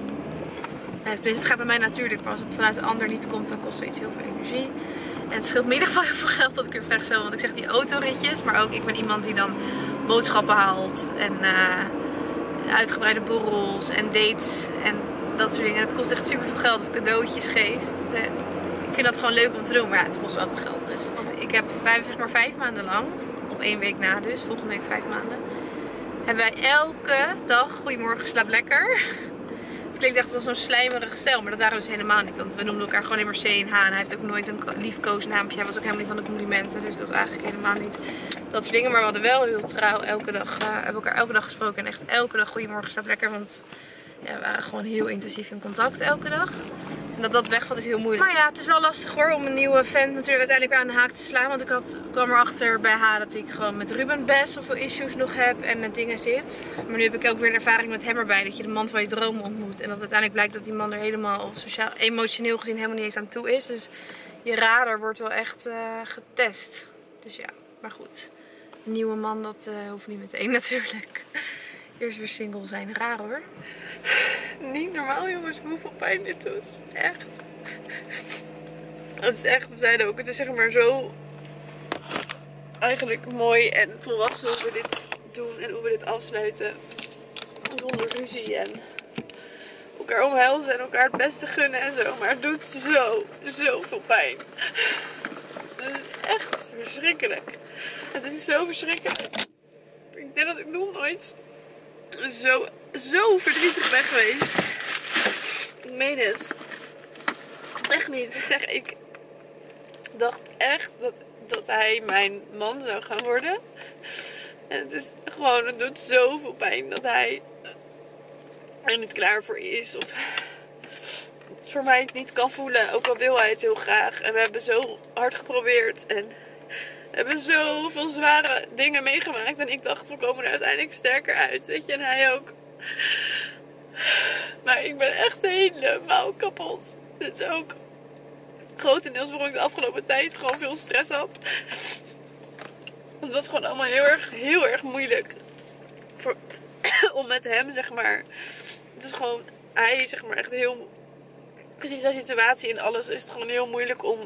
Het gaat bij mij natuurlijk, maar als het vanuit de ander niet komt, dan kost zoiets heel veel energie. En het scheelt me in ieder geval heel veel geld dat ik weer verstel. Want ik zeg die autoritjes, maar ook ik ben iemand die dan boodschappen haalt. En uitgebreide borrels en dates en dat soort dingen. En het kost echt super veel geld of cadeautjes geeft. Ik vind dat gewoon leuk om te doen, maar ja, het kost wel veel geld. Dus. Want ik heb 5 maanden lang, op 1 week na dus, volgende week 5 maanden, hebben wij elke dag goedemorgen, slaap lekker. Het klinkt echt als zo'n slijmerig stel, maar dat waren we dus helemaal niet. Want we noemden elkaar gewoon alleen maar C en H. En hij heeft ook nooit een liefkoosnaampje. Hij was ook helemaal niet van de complimenten. Dus dat is eigenlijk helemaal niet dat soort dingen. Maar we hadden wel heel trouw elke dag, hebben elkaar elke dag gesproken. En echt elke dag goedemorgen, slaap lekker. Want ja, we waren gewoon heel intensief in contact elke dag. En dat wegvalt is heel moeilijk. Maar ja, het is wel lastig hoor om een nieuwe vent natuurlijk uiteindelijk weer aan de haak te slaan. Want ik kwam erachter bij haar dat ik gewoon met Ruben best wel veel issues nog heb en met dingen zit. Maar nu heb ik ook weer een ervaring met hem erbij. Dat je de man van je dromen ontmoet. En dat uiteindelijk blijkt dat die man er helemaal sociaal, emotioneel gezien helemaal niet eens aan toe is. Dus je radar wordt wel echt getest. Dus ja, maar goed. Een nieuwe man, dat hoeft niet meteen natuurlijk. Eerst weer single zijn. Raar hoor. Niet normaal jongens, hoeveel pijn dit doet. Echt. Het is echt, we zeiden ook, het is zeg maar zo eigenlijk mooi en volwassen hoe we dit doen en hoe we dit afsluiten. Zonder ruzie en elkaar omhelzen en elkaar het beste gunnen en zo. Maar het doet zoveel pijn. Het is echt verschrikkelijk. Het is zo verschrikkelijk. Ik denk dat ik nog nooit zo verdrietig ben geweest. Ik meen het. Echt niet. Ik zeg, ik dacht echt dat hij mijn man zou gaan worden. En het is gewoon, het doet zoveel pijn dat hij er niet klaar voor is. Of voor mij het niet kan voelen. Ook al wil hij het heel graag. En we hebben zo hard geprobeerd. En we hebben zoveel zware dingen meegemaakt. En ik dacht, we komen er uiteindelijk sterker uit. Weet je, en hij ook. Maar ik ben echt helemaal kapot. Dit is ook grotendeels waarom ik de afgelopen tijd gewoon veel stress had. Het was gewoon allemaal heel erg moeilijk. Om met hem, zeg maar. Het is gewoon, hij zeg maar echt heel... Precies zijn situatie en alles is het gewoon heel moeilijk om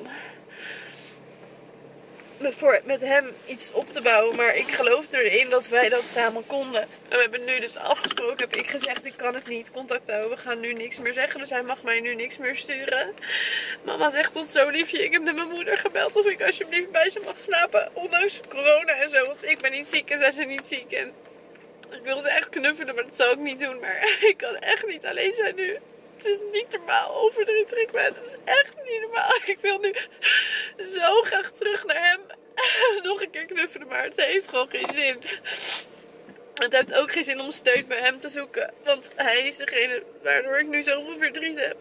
met hem iets op te bouwen. Maar ik geloofde erin dat wij dat samen konden. En we hebben nu dus afgesproken, heb ik gezegd, ik kan het niet contact houden. We gaan nu niks meer zeggen, dus hij mag mij nu niks meer sturen. Mama zegt tot zo liefje, ik heb met mijn moeder gebeld of ik alsjeblieft bij ze mag slapen. Ondanks corona en zo, want ik ben niet ziek en zij zijn niet ziek. En ik wil ze echt knuffelen, maar dat zal ik niet doen. Maar ik kan echt niet alleen zijn nu. Het is niet normaal hoe verdrietig ik ben. Het is echt niet normaal. Ik wil nu zo graag terug naar hem. Nog een keer knuffelen, maar het heeft gewoon geen zin. Het heeft ook geen zin om steun bij hem te zoeken. Want hij is degene waardoor ik nu zoveel verdriet heb.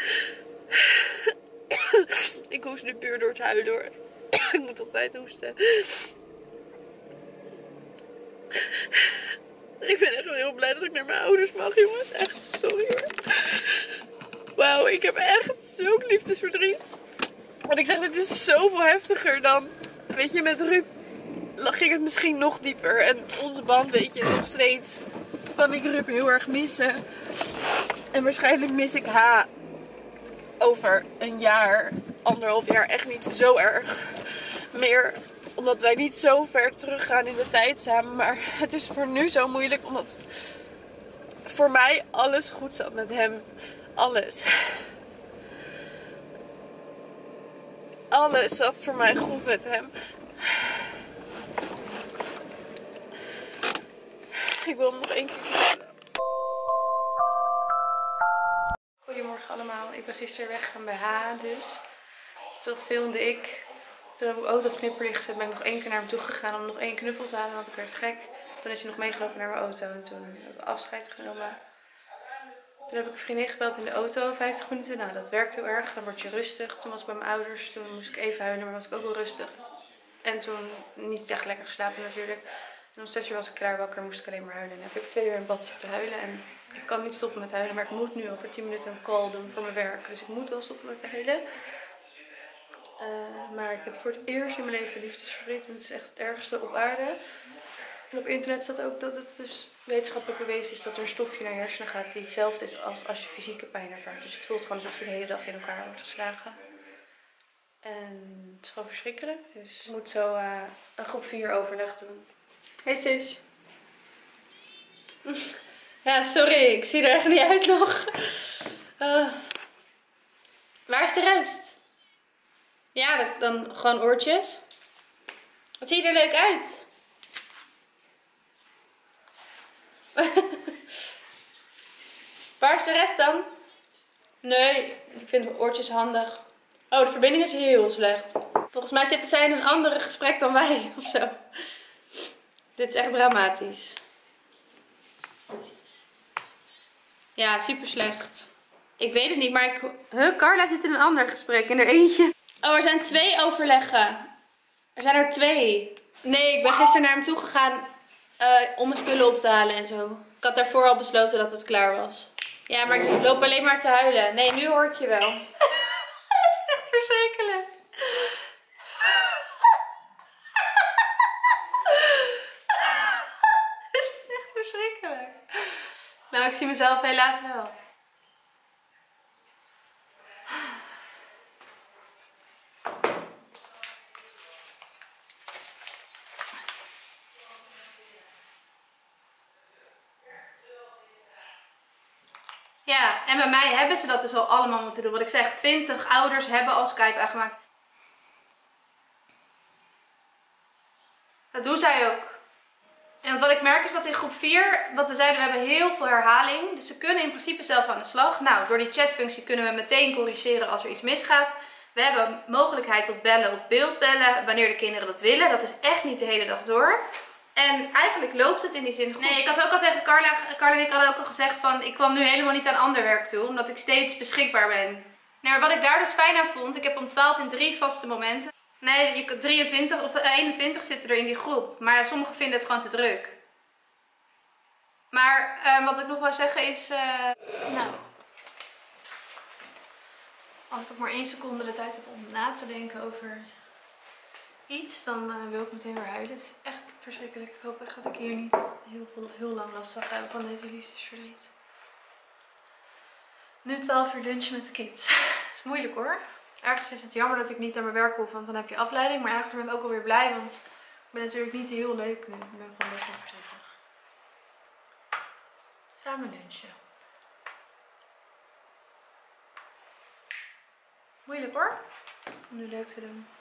Ik hoest nu puur door het huilen hoor. Ik moet altijd hoesten. Ik ben echt wel heel blij dat ik naar mijn ouders mag, jongens. Echt, sorry hoor. Wauw, ik heb echt zo'n liefdesverdriet. Want ik zeg, dit is zoveel heftiger dan... Weet je, met Ruud ging het misschien nog dieper. En onze band, weet je, nog steeds kan ik Ruud heel erg missen. En waarschijnlijk mis ik haar over een jaar, 1,5 jaar echt niet zo erg meer. Omdat wij niet zo ver teruggaan in de tijd samen. Maar het is voor nu zo moeilijk. Omdat voor mij alles goed zat met hem. Alles. Alles zat voor mij goed met hem. Ik wil hem nog 1 keer vertellen. Goedemorgen allemaal. Ik ben gisteren weggegaan bij H dus. Dat filmde ik. Toen heb ik auto op knipperlicht gezet. Ben ik nog 1 keer naar hem toe gegaan om nog 1 knuffel te halen. Want ik werd gek. Toen is hij nog meegelopen naar mijn auto. En toen heb ik afscheid genomen. Toen heb ik een vriendin gebeld in de auto. 50 minuten. Nou, dat werkt heel erg. Dan word je rustig. Toen was ik bij mijn ouders. Toen moest ik even huilen. Maar was ik ook wel rustig. En toen niet echt lekker geslapen natuurlijk. En om 6 uur was ik klaar wakker. Moest ik alleen maar huilen. En heb ik 2 uur in bad zitten huilen. En ik kan niet stoppen met huilen. Maar ik moet nu over 10 minuten een call doen voor mijn werk. Dus ik moet wel stoppen met huilen. Maar ik heb voor het eerst in mijn leven liefdesverdriet. En het is echt het ergste op aarde. En op internet staat ook dat het dus wetenschappelijk bewezen is dat er een stofje naar je hersenen gaat die hetzelfde is als je fysieke pijn ervaart. Dus het voelt gewoon alsof je de hele dag in elkaar wordt geslagen. En het is gewoon verschrikkelijk. Dus ik moet zo een groep 4 overleg doen. Hey zus. Ja, sorry. Ik zie er echt niet uit nog. Waar is de rest? Ja, dan gewoon oortjes. Wat zie je er leuk uit? Waar is de rest dan? Nee, ik vind oortjes handig. Oh, de verbinding is heel slecht. Volgens mij zitten zij in een ander gesprek dan wij, of zo. Dit is echt dramatisch. Ja, super slecht. Ik weet het niet, maar Carla zit in een ander gesprek, in haar eentje. Oh, er zijn 2 overleggen. Er zijn er 2. Nee, ik ben gisteren naar hem toe gegaan om mijn spullen op te halen en zo. Ik had daarvoor al besloten dat het klaar was. Ja, maar ik loop alleen maar te huilen. Nee, nu hoor ik je wel. Het is echt verschrikkelijk. Het is echt verschrikkelijk. Nou, ik zie mezelf helaas wel. Ja, en bij mij hebben ze dat dus al allemaal moeten doen. Wat ik zeg, 20 ouders hebben al Skype aangemaakt. Dat doen zij ook. En wat ik merk is dat in groep 4, wat we zeiden, we hebben heel veel herhaling. Dus ze kunnen in principe zelf aan de slag. Nou, door die chatfunctie kunnen we meteen corrigeren als er iets misgaat. We hebben mogelijkheid tot bellen of beeldbellen wanneer de kinderen dat willen. Dat is echt niet de hele dag door. En eigenlijk loopt het in die zin goed. Nee, ik had ook al tegen Carla en ik hadden ook al gezegd van, ik kwam nu helemaal niet aan ander werk toe, omdat ik steeds beschikbaar ben. Nee, maar wat ik daar dus fijn aan vond, ik heb om 12 en 3 vaste momenten. Nee, 23 of 21 zitten er in die groep, maar sommigen vinden het gewoon te druk. Maar wat ik nog wil zeggen is, nou, Als ik ook maar 1 seconde de tijd heb om na te denken over iets, dan wil ik meteen weer huilen. Het is echt verschrikkelijk. Ik hoop echt dat ik hier niet heel lang last van heb van deze liefdesverdriet. Nu 12 uur lunchen met de kids. Dat is moeilijk hoor. Ergens is het jammer dat ik niet naar mijn werk hoef, want dan heb je afleiding. Maar eigenlijk ben ik ook alweer blij, want ik ben natuurlijk niet heel leuk nu. Ik ben gewoon best wel verdrietig. Samen lunchen. Moeilijk hoor, om nu leuk te doen.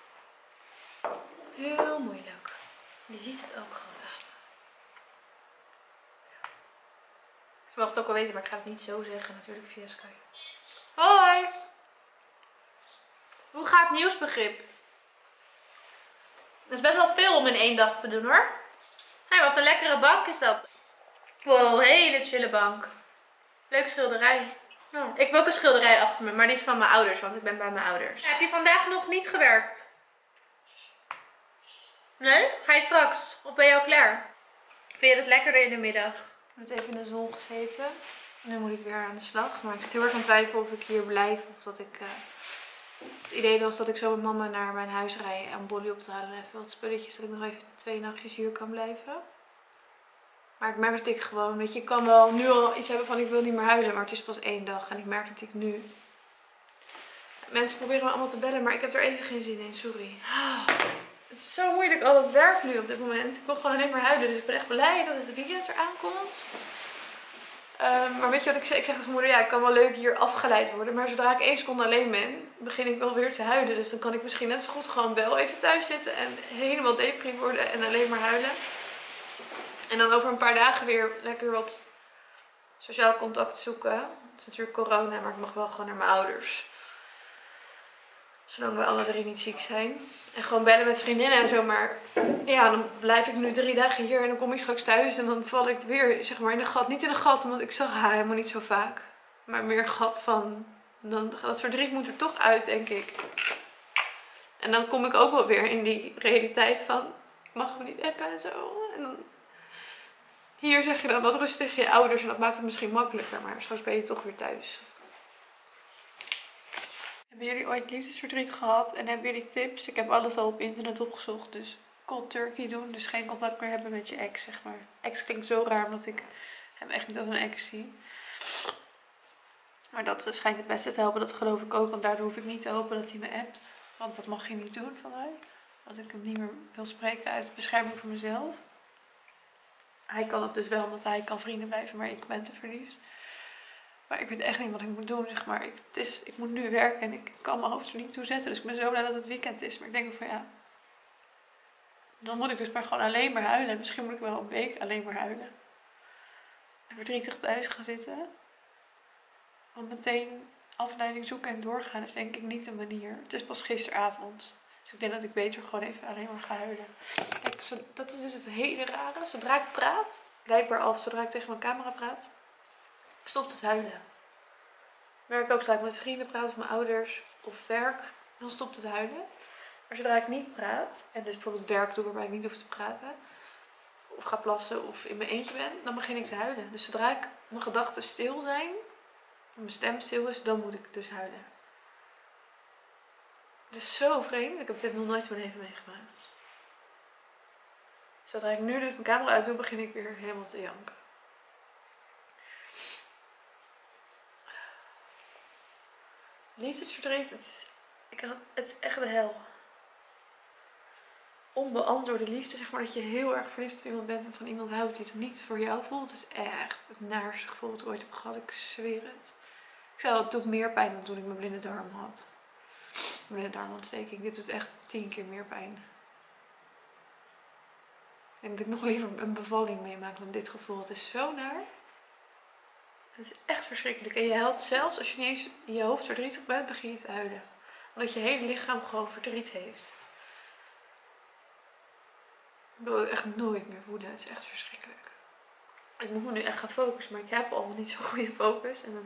Heel moeilijk. Je ziet het ook gewoon. Je mag het ook wel weten, maar ik ga het niet zo zeggen natuurlijk via Skype. Hoi! Hoe gaat nieuwsbegrip? Dat is best wel veel om in 1 dag te doen hoor. Hé, wat een lekkere bank is dat. Wow, hele chille bank. Leuk schilderij. Ja. Ik heb ook een schilderij achter me, maar die is van mijn ouders, want ik ben bij mijn ouders. Heb je vandaag nog niet gewerkt? Nee? Ga je straks? Of ben je al klaar? Vind je het lekkerder in de middag? Ik heb even in de zon gezeten. Nu moet ik weer aan de slag. Maar ik zit heel erg aan twijfel of ik hier blijf of dat ik... Het idee was dat ik zo met mama naar mijn huis rijd aan Bolly op te halen. En even wat spulletjes, dat ik nog even 2 nachtjes hier kan blijven. Maar ik merk dat ik gewoon, weet je, ik kan wel nu al iets hebben van ik wil niet meer huilen. Maar het is pas 1 dag en ik merk dat ik nu... Mensen proberen me allemaal te bellen, maar ik heb er even geen zin in, sorry. Het is zo moeilijk al dat werk nu op dit moment. Ik wil gewoon alleen maar huilen, dus ik ben echt blij dat het weekend eraan komt. Maar weet je wat ik zeg? Ik zeg tegen mijn moeder, ja, ik kan wel leuk hier afgeleid worden. Maar zodra ik 1 seconde alleen ben, begin ik wel weer te huilen. Dus dan kan ik misschien net zo goed gewoon wel even thuis zitten en helemaal depri worden en alleen maar huilen. En dan over een paar dagen weer lekker wat sociaal contact zoeken. Het is natuurlijk corona, maar ik mag wel gewoon naar mijn ouders. Zolang we alle 3 niet ziek zijn. En gewoon bellen met vriendinnen en zo. Maar ja, dan blijf ik nu 3 dagen hier. En dan kom ik straks thuis. En dan val ik weer, zeg maar, in een gat. Niet in een gat, want ik zag haar helemaal niet zo vaak. Maar meer een gat van... dat verdriet moet er toch uit, denk ik. En dan kom ik ook wel weer in die realiteit van... Ik mag me niet appen en zo. En dan... Hier zeg je dan wat rustig tegen je ouders. En dat maakt het misschien makkelijker. Maar straks ben je toch weer thuis. Hebben jullie ooit liefdesverdriet gehad en hebben jullie tips? Ik heb alles al op internet opgezocht, dus cold turkey doen. Dus geen contact meer hebben met je ex, zeg maar. Ex klinkt zo raar, omdat ik hem echt niet als een ex zie. Maar dat schijnt het beste te helpen, dat geloof ik ook. Want daardoor hoef ik niet te hopen dat hij me appt. Want dat mag je niet doen van mij. Als ik hem niet meer wil spreken uit bescherming voor mezelf. Hij kan het dus wel, omdat hij kan vrienden blijven, maar ik ben te verliefd. Maar ik weet echt niet wat ik moet doen, zeg maar. Ik moet nu werken en ik kan mijn hoofd er niet toe zetten. Dus ik ben zo blij dat het weekend is. Maar ik denk van ja, dan moet ik dus maar gewoon alleen maar huilen. Misschien moet ik wel een week alleen maar huilen. En verdrietig thuis gaan zitten. Want meteen afleiding zoeken en doorgaan is denk ik niet de manier. Het is pas gisteravond. Dus ik denk dat ik beter gewoon even alleen maar ga huilen. Kijk, dat is dus het hele rare. Zodra ik praat, blijkbaar al zodra ik tegen mijn camera praat, stopt het huilen. Werk ook, zodra ik met vrienden praat of mijn ouders of werk, dan stopt het huilen. Maar zodra ik niet praat, en dus bijvoorbeeld werk doe waarbij ik niet hoef te praten, of ga plassen of in mijn eentje ben, dan begin ik te huilen. Dus zodra mijn gedachten stil zijn, mijn stem stil is, dan moet ik dus huilen. Het is zo vreemd, ik heb dit nog nooit in mijn leven meegemaakt. Zodra ik nu dus mijn camera uit doe, begin ik weer helemaal te janken. Liefdesverdriet, het is echt de hel. Onbeantwoorde liefde, zeg maar, dat je heel erg verliefd op iemand bent en van iemand houdt die het niet voor jou voelt. Het is echt het naarste gevoel dat ik ooit heb gehad, ik zweer het. Ik zei al, het doet meer pijn dan toen ik mijn blinde darm had. Mijn blinde darmontsteking, dit doet echt 10 keer meer pijn. Ik denk dat ik nog liever een bevalling meemaak dan dit gevoel. Het is zo naar. Het is echt verschrikkelijk. En je huilt zelfs als je niet eens in je hoofd verdrietig bent, begin je te huilen. Omdat je hele lichaam gewoon verdriet heeft. Ik wil het echt nooit meer voelen. Het is echt verschrikkelijk. Ik moet me nu echt gaan focussen, maar ik heb al niet zo'n goede focus. En dan...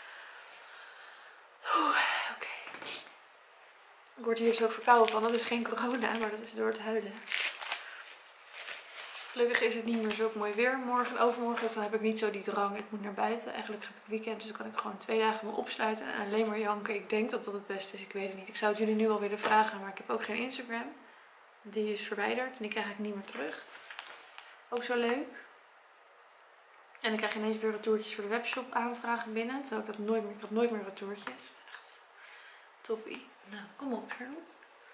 Oké. Ik word hier dus ook verkouden van. Dat is geen corona, maar dat is door het huilen. Gelukkig is het niet meer zo mooi weer morgen en overmorgen. Dus dan heb ik niet zo die drang. Ik moet naar buiten. Eigenlijk heb ik weekend. Dus dan kan ik gewoon 2 dagen me opsluiten. En alleen maar janken. Ik denk dat dat het beste is. Ik weet het niet. Ik zou het jullie nu al willen vragen. Maar ik heb ook geen Instagram. Die is verwijderd. En die krijg ik niet meer terug. Ook zo leuk. En dan krijg je ineens weer retourtjes voor de webshop aanvragen binnen. Terwijl ik dat nooit meer... Ik had nooit meer retourtjes. Echt toppie. Nou, kom op Charlotte.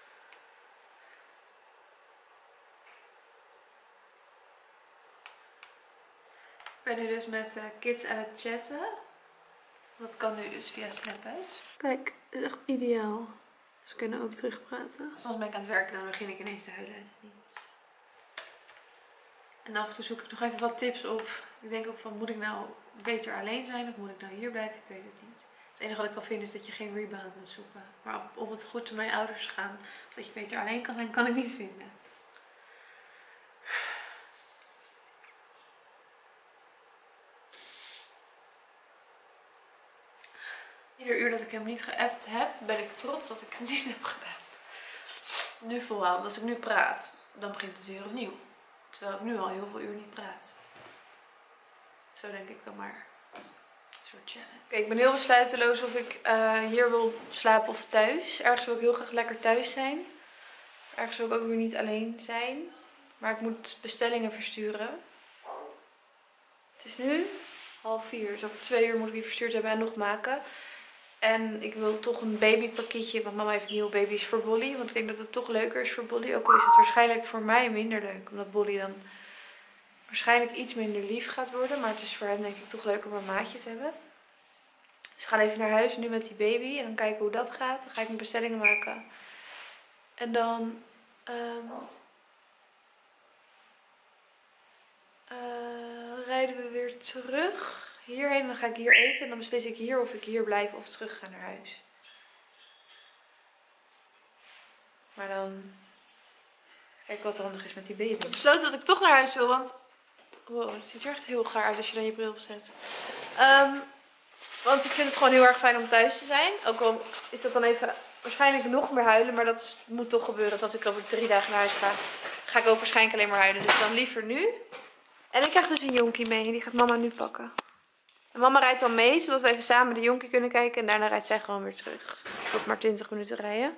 Ik ben nu dus met kids aan het chatten. Dat kan nu dus via Snapchat. Kijk, het is echt ideaal. Ze kunnen ook terugpraten. Soms ben ik aan het werken en dan begin ik ineens te huilen uit het niets. En af en toe zoek ik nog even wat tips op. Ik denk ook van, moet ik nou beter alleen zijn of moet ik nou hier blijven? Ik weet het niet. Het enige wat ik kan vinden is dat je geen rebound moet zoeken. Maar op het goed met mijn ouders gaan, of dat je beter alleen kan zijn, kan ik niet vinden. Ieder uur dat ik hem niet geappt heb, ben ik trots dat ik het niet heb gedaan. Nu volhouden. Als ik nu praat, dan begint het weer opnieuw. Terwijl ik nu al heel veel uur niet praat. Zo denk ik dan maar. Een soort challenge. Kijk, ik ben heel besluiteloos of ik hier wil slapen of thuis. Ergens wil ik heel graag lekker thuis zijn. Ergens wil ik ook weer niet alleen zijn. Maar ik moet bestellingen versturen. Het is nu 3:30. Dus over 2 uur moet ik die verstuurd hebben en nog maken. En ik wil toch een babypakketje, want mama heeft nieuwe baby's voor Bolly. Want ik denk dat het toch leuker is voor Bolly. Ook al is het waarschijnlijk voor mij minder leuk. Omdat Bolly dan waarschijnlijk iets minder lief gaat worden. Maar het is voor hem denk ik toch leuker om een maatje te hebben. Dus we gaan even naar huis nu met die baby. En dan kijken hoe dat gaat. Dan ga ik mijn bestellingen maken. En dan rijden we weer terug hierheen. Dan ga ik hier eten. En dan beslis ik hier of ik hier blijf of terug ga naar huis. Maar dan kijk wat er handig is met die baby. Ik heb besloten dat ik toch naar huis wil. Want wow, het ziet er echt heel gaar uit als je dan je bril opzet. Want ik vind het gewoon heel erg fijn om thuis te zijn. Ook al is dat dan even waarschijnlijk nog meer huilen. Maar dat moet toch gebeuren. Dat als ik over 3 dagen naar huis ga, ga ik ook waarschijnlijk alleen maar huilen. Dus dan liever nu. En ik krijg dus een jonkie mee. En die gaat mama nu pakken. En mama rijdt dan mee, zodat we even samen de jonkie kunnen kijken. En daarna rijdt zij gewoon weer terug. Het is toch maar 20 minuten rijden.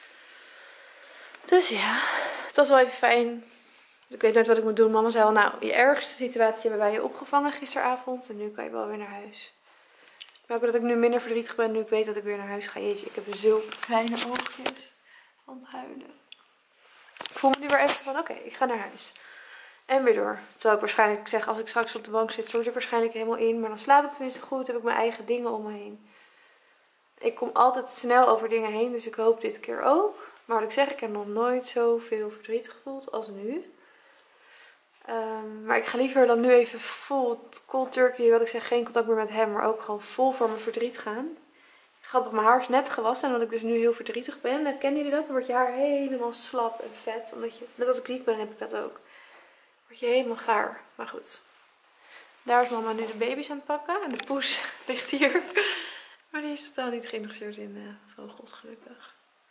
Dus ja, het was wel even fijn. Ik weet nooit wat ik moet doen. Mama zei al, nou, je ergste situatie hebben wij je opgevangen gisteravond. En nu kan je wel weer naar huis. Ik merk ook dat ik nu minder verdrietig ben nu ik weet dat ik weer naar huis ga. Jeetje, ik heb zulke kleine oogjes van het huilen. Ik voel me nu weer even van, oké, ik ga naar huis. En weer door. Terwijl ik waarschijnlijk zeg, als ik straks op de bank zit, sloot ik waarschijnlijk helemaal in. Maar dan slaap ik tenminste goed, heb ik mijn eigen dingen om me heen. Ik kom altijd snel over dingen heen, dus ik hoop dit keer ook. Maar wat ik zeg, ik heb nog nooit zoveel verdriet gevoeld als nu. Maar ik ga liever dan nu even vol cold turkey, wat ik zeg, geen contact meer met hem, maar ook gewoon vol voor mijn verdriet gaan. Grappig, mijn haar is net gewassen en omdat ik dus nu heel verdrietig ben. Kennen jullie dat? Dan wordt je haar helemaal slap en vet. Omdat je, net als ik ziek ben, heb ik dat ook. Word je helemaal gaar. Maar goed. Daar is mama nu de baby's aan het pakken. En de poes ligt hier. Maar die is totaal niet geïnteresseerd in vogels, gelukkig.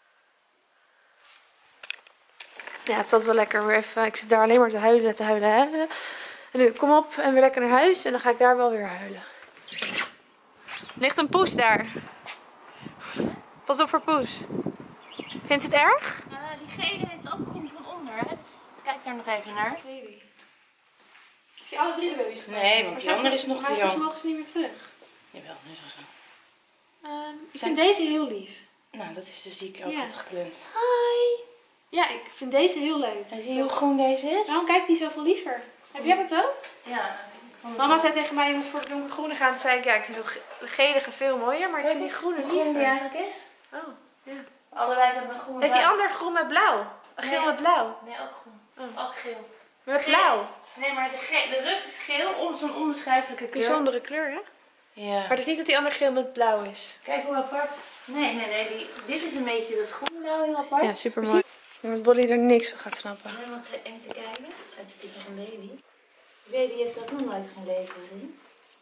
Ja, het zat wel lekker weer even. Ik zit daar alleen maar te huilen, hè. En nu, kom op en weer lekker naar huis. En dan ga ik daar wel weer huilen. Ligt een poes daar. Pas op voor poes. Vindt ze het erg? Die gele is ook groen van onder, hè? Dus kijk daar nog even naar. Baby. Heb je alle 3 de baby's gemaakt? Nee, want die andere is nog te jong. Maar mogen ze niet meer terug. Jawel, nu is wel zo. Ik vind deze heel lief. Nou, dat is dus die ik ook had gepland. Hi. Ja, ik vind deze heel leuk. En zie je hoe groen deze is? Waarom kijkt die zoveel liever? Heb jij dat ook? Ja. Mama zei tegen mij, je moet voor het donkergroene gaan. Toen zei ik, ja, ik vind de gelige veel mooier, maar ik vind die groene liever. Hoe groen die eigenlijk is? Oh, ja. Allebei hebben een groen met Heeft die ander groen met blauw? Geel met blauw? Nee, ook groen. Oh. Ook geel. Met blauw? Nee, maar de rug is geel, zo'n onbeschrijfelijke kleur. Bijzondere kleur, hè? Ja. Maar het is niet dat die ander geel met blauw is. Kijk hoe apart. Nee. Dit is een beetje dat groen-blauw heel apart. Ja, super mooi. Dat Bolly er niks van gaat snappen. Helemaal eng te kijken. Het is typisch een baby. De baby heeft ook nog nooit geen leven gezien.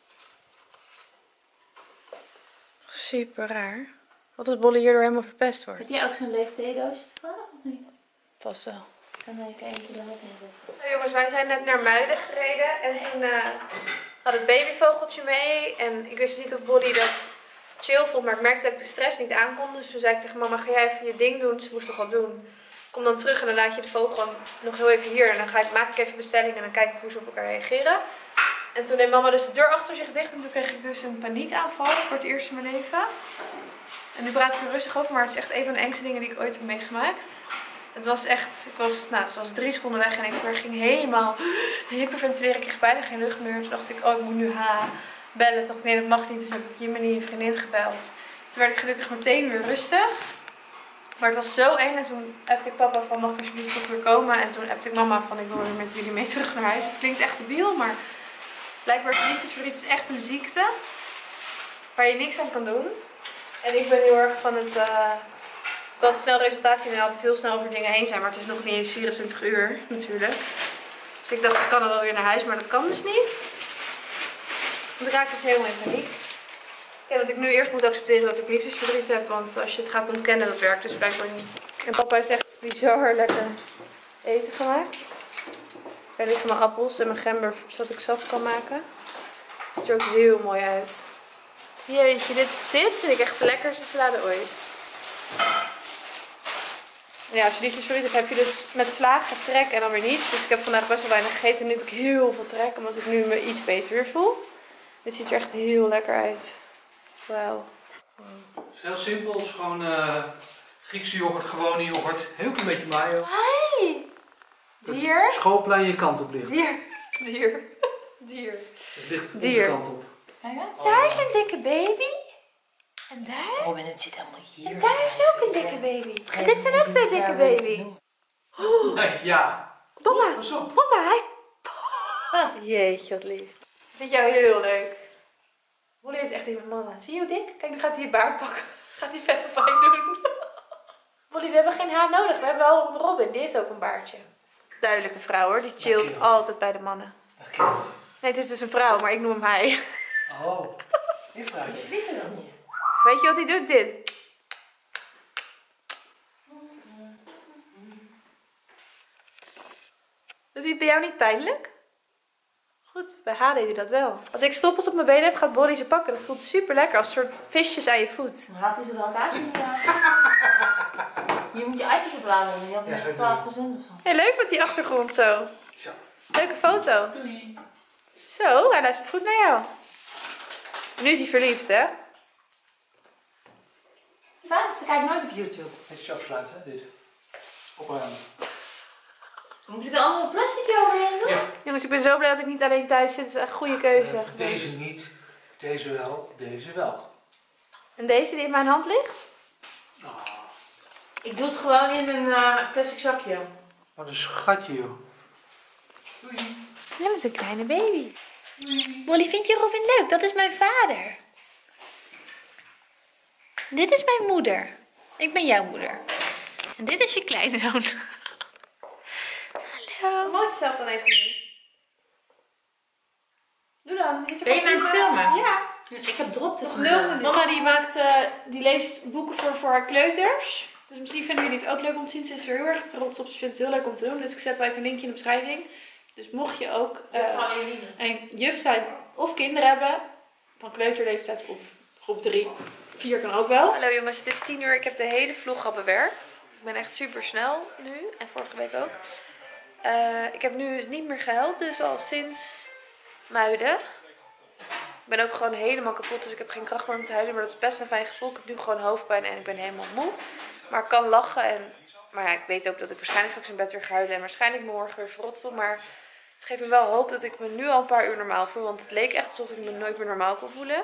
Super raar. Wat als Bolly hierdoor helemaal verpest wordt. Heb jij ook zo'n leeftheedoosje toevallig of niet? Vast wel. Dan even eentje de hand in zetten. Nou jongens, jongens, wij zijn net naar Muiden gereden. En toen had het babyvogeltje mee. En ik wist niet of Bolly dat chill vond. Maar ik merkte dat ik de stress niet aankon. Dus toen zei ik tegen mama, ga jij even je ding doen. Ze moest nog wat doen. Kom dan terug en dan laat je de vogel nog heel even hier. En dan maak ik even bestelling en dan kijk ik hoe ze op elkaar reageren. En toen deed mama dus de deur achter zich dicht. En toen kreeg ik dus een paniekaanval voor het eerst in mijn leven. En nu praat ik er rustig over, maar het is echt een van de engste dingen die ik ooit heb meegemaakt. Het was echt, ik was zoals 3 seconden weg en ik ging helemaal hyperventileren. Ik kreeg bijna geen lucht meer. Toen dacht ik, oh ik moet nu bellen. Toen dacht ik, nee dat mag niet. Dus heb ik Jimmy, een vriendin, gebeld. Toen werd ik gelukkig meteen weer rustig. Maar het was zo eng en toen appte ik papa van, mag ik alsjeblieft toch weer komen? En toen appte ik mama van, ik wil weer met jullie mee terug naar huis. Het klinkt echt debiel, maar blijkbaar is liefdesverdriet is echt een ziekte waar je niks aan kan doen. En ik ben heel erg van het, ik wil snel resultaat zien en altijd heel snel over dingen heen zijn. Maar het is nog niet eens 24 uur natuurlijk. Dus ik dacht, ik kan er wel weer naar huis, maar dat kan dus niet. Want ik raak dus helemaal in paniek. Ja, dat ik nu eerst moet accepteren dat ik liefdesverdriet heb. Want als je het gaat ontkennen, dat werkt dus blijkbaar niet. En papa heeft echt bizar lekker eten gemaakt. Daar liggen mijn appels en mijn gember zodat ik zelf kan maken. Het ziet er ook heel mooi uit. Jeetje, dit vind ik echt de lekkerste salade ooit. Ja, als je liefdesverdriet hebt, heb je dus met vlagen trek en dan weer niet. Dus ik heb vandaag best wel weinig gegeten en nu heb ik heel veel trek. Omdat ik nu me iets beter weer voel. Dit ziet er echt heel lekker uit. Wauw. Het is heel simpel. Het is gewoon Griekse yoghurt, gewone yoghurt. Heel klein beetje mayo. Hi! Dier? Het schoolplein je kant op ligt. Dier. Het ligt onze kant op. Daar is een dikke baby. En daar? Robin, het zit helemaal hier. En daar is ook een dikke baby. En dit zijn ook 2 dikke baby's. Ja. Mama, Pas op. mama, hij... Jeetje, wat lief. Ik vind jou heel leuk. Molly heeft echt niet met mama. Zie je hoe dik? Kijk, nu gaat hij je baard pakken. Gaat hij vette pijn doen. Molly, we hebben geen haar nodig. We hebben wel een Robin. Die heeft ook een baardje. Duidelijke vrouw hoor. Die chillt altijd bij de mannen. Nee, het is dus een vrouw, maar ik noem hem hij. Oh, die vrouwtje. Ik wist het nog niet. Weet je wat hij doet? Dit. Doet hij het bij jou niet pijnlijk? Goed, bij haar deed hij dat wel. Als ik stoppels op mijn benen heb, gaat Bolly ze pakken. Dat voelt super lekker, als soort visjes aan je voet. Dan gaat hij ze dan ook uit. Je moet je uitjes opladen. Je had Ja, net 12% of zo. Hey, leuk met die achtergrond zo. Zo. Leuke foto. Doei. Zo, hij luistert goed naar jou. Nu is hij verliefd, hè? Vaak, ze kijkt nooit op YouTube. Netjes afsluiten, hè, dit. Opruimen. Moet ik een andere plastic overheen doen? Ja. Jongens, ik ben zo blij dat ik niet alleen thuis zit. Het is echt een goede keuze. Deze niet. Deze wel. Deze wel. En deze die in mijn hand ligt? Oh, Ik doe het gewoon in een plastic zakje. wat een schatje, joh. Doei. Ja, met een kleine baby. Molly, vind je Robin leuk? Dat is mijn vader. Dit is mijn moeder. Ik ben jouw moeder. En dit is je kleinzoon. Hallo. Mag je zelf dan even doen? Doe dan. Ben je mij aan het filmen? Ja. Ik heb drop dus. Mama die leest boeken voor haar kleuters. Dus misschien vinden jullie het ook leuk om te zien. Ze is er heel erg trots op. Ze vindt het heel leuk om te doen. Dus ik zet wel even een linkje in de beschrijving. Dus mocht je ook een juf zijn of kinderen hebben van kleuterleeftijd of groep 3, 4 kan ook wel. Hallo jongens, het is 10 uur. Ik heb de hele vlog al bewerkt. Ik ben echt super snel nu en vorige week ook. Ik heb nu niet meer gehuild, dus al sinds Muiden. Ik ben ook gewoon helemaal kapot, dus ik heb geen kracht meer om te huilen. Maar dat is best een fijn gevoel. Ik heb nu gewoon hoofdpijn en ik ben helemaal moe. Maar ik kan lachen. Maar ja, ik weet ook dat ik waarschijnlijk straks in bed weer ga huilen. En waarschijnlijk morgen weer verrot voel. Maar het geeft me wel hoop dat ik me nu al een paar uur normaal voel. Want het leek echt alsof ik me nooit meer normaal kon voelen.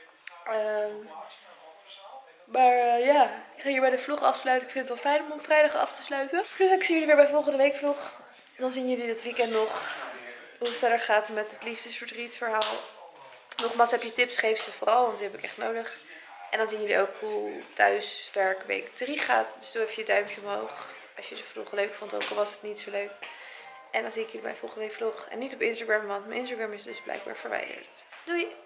Ja, ik ga hier bij de vlog afsluiten. Ik vind het wel fijn om vrijdag af te sluiten. Dus ik zie jullie weer bij volgende week vlog. En dan zien jullie dit weekend nog hoe het verder gaat met het liefdesverdriet verhaal. Nogmaals, heb je tips, geef ze vooral, want die heb ik echt nodig. En dan zien jullie ook hoe thuiswerk week 3 gaat. Dus doe even je duimpje omhoog als je de vlog leuk vond, ook al was het niet zo leuk. En dan zie ik jullie bij volgende week vlog. En niet op Instagram, want mijn Instagram is dus blijkbaar verwijderd. Doei!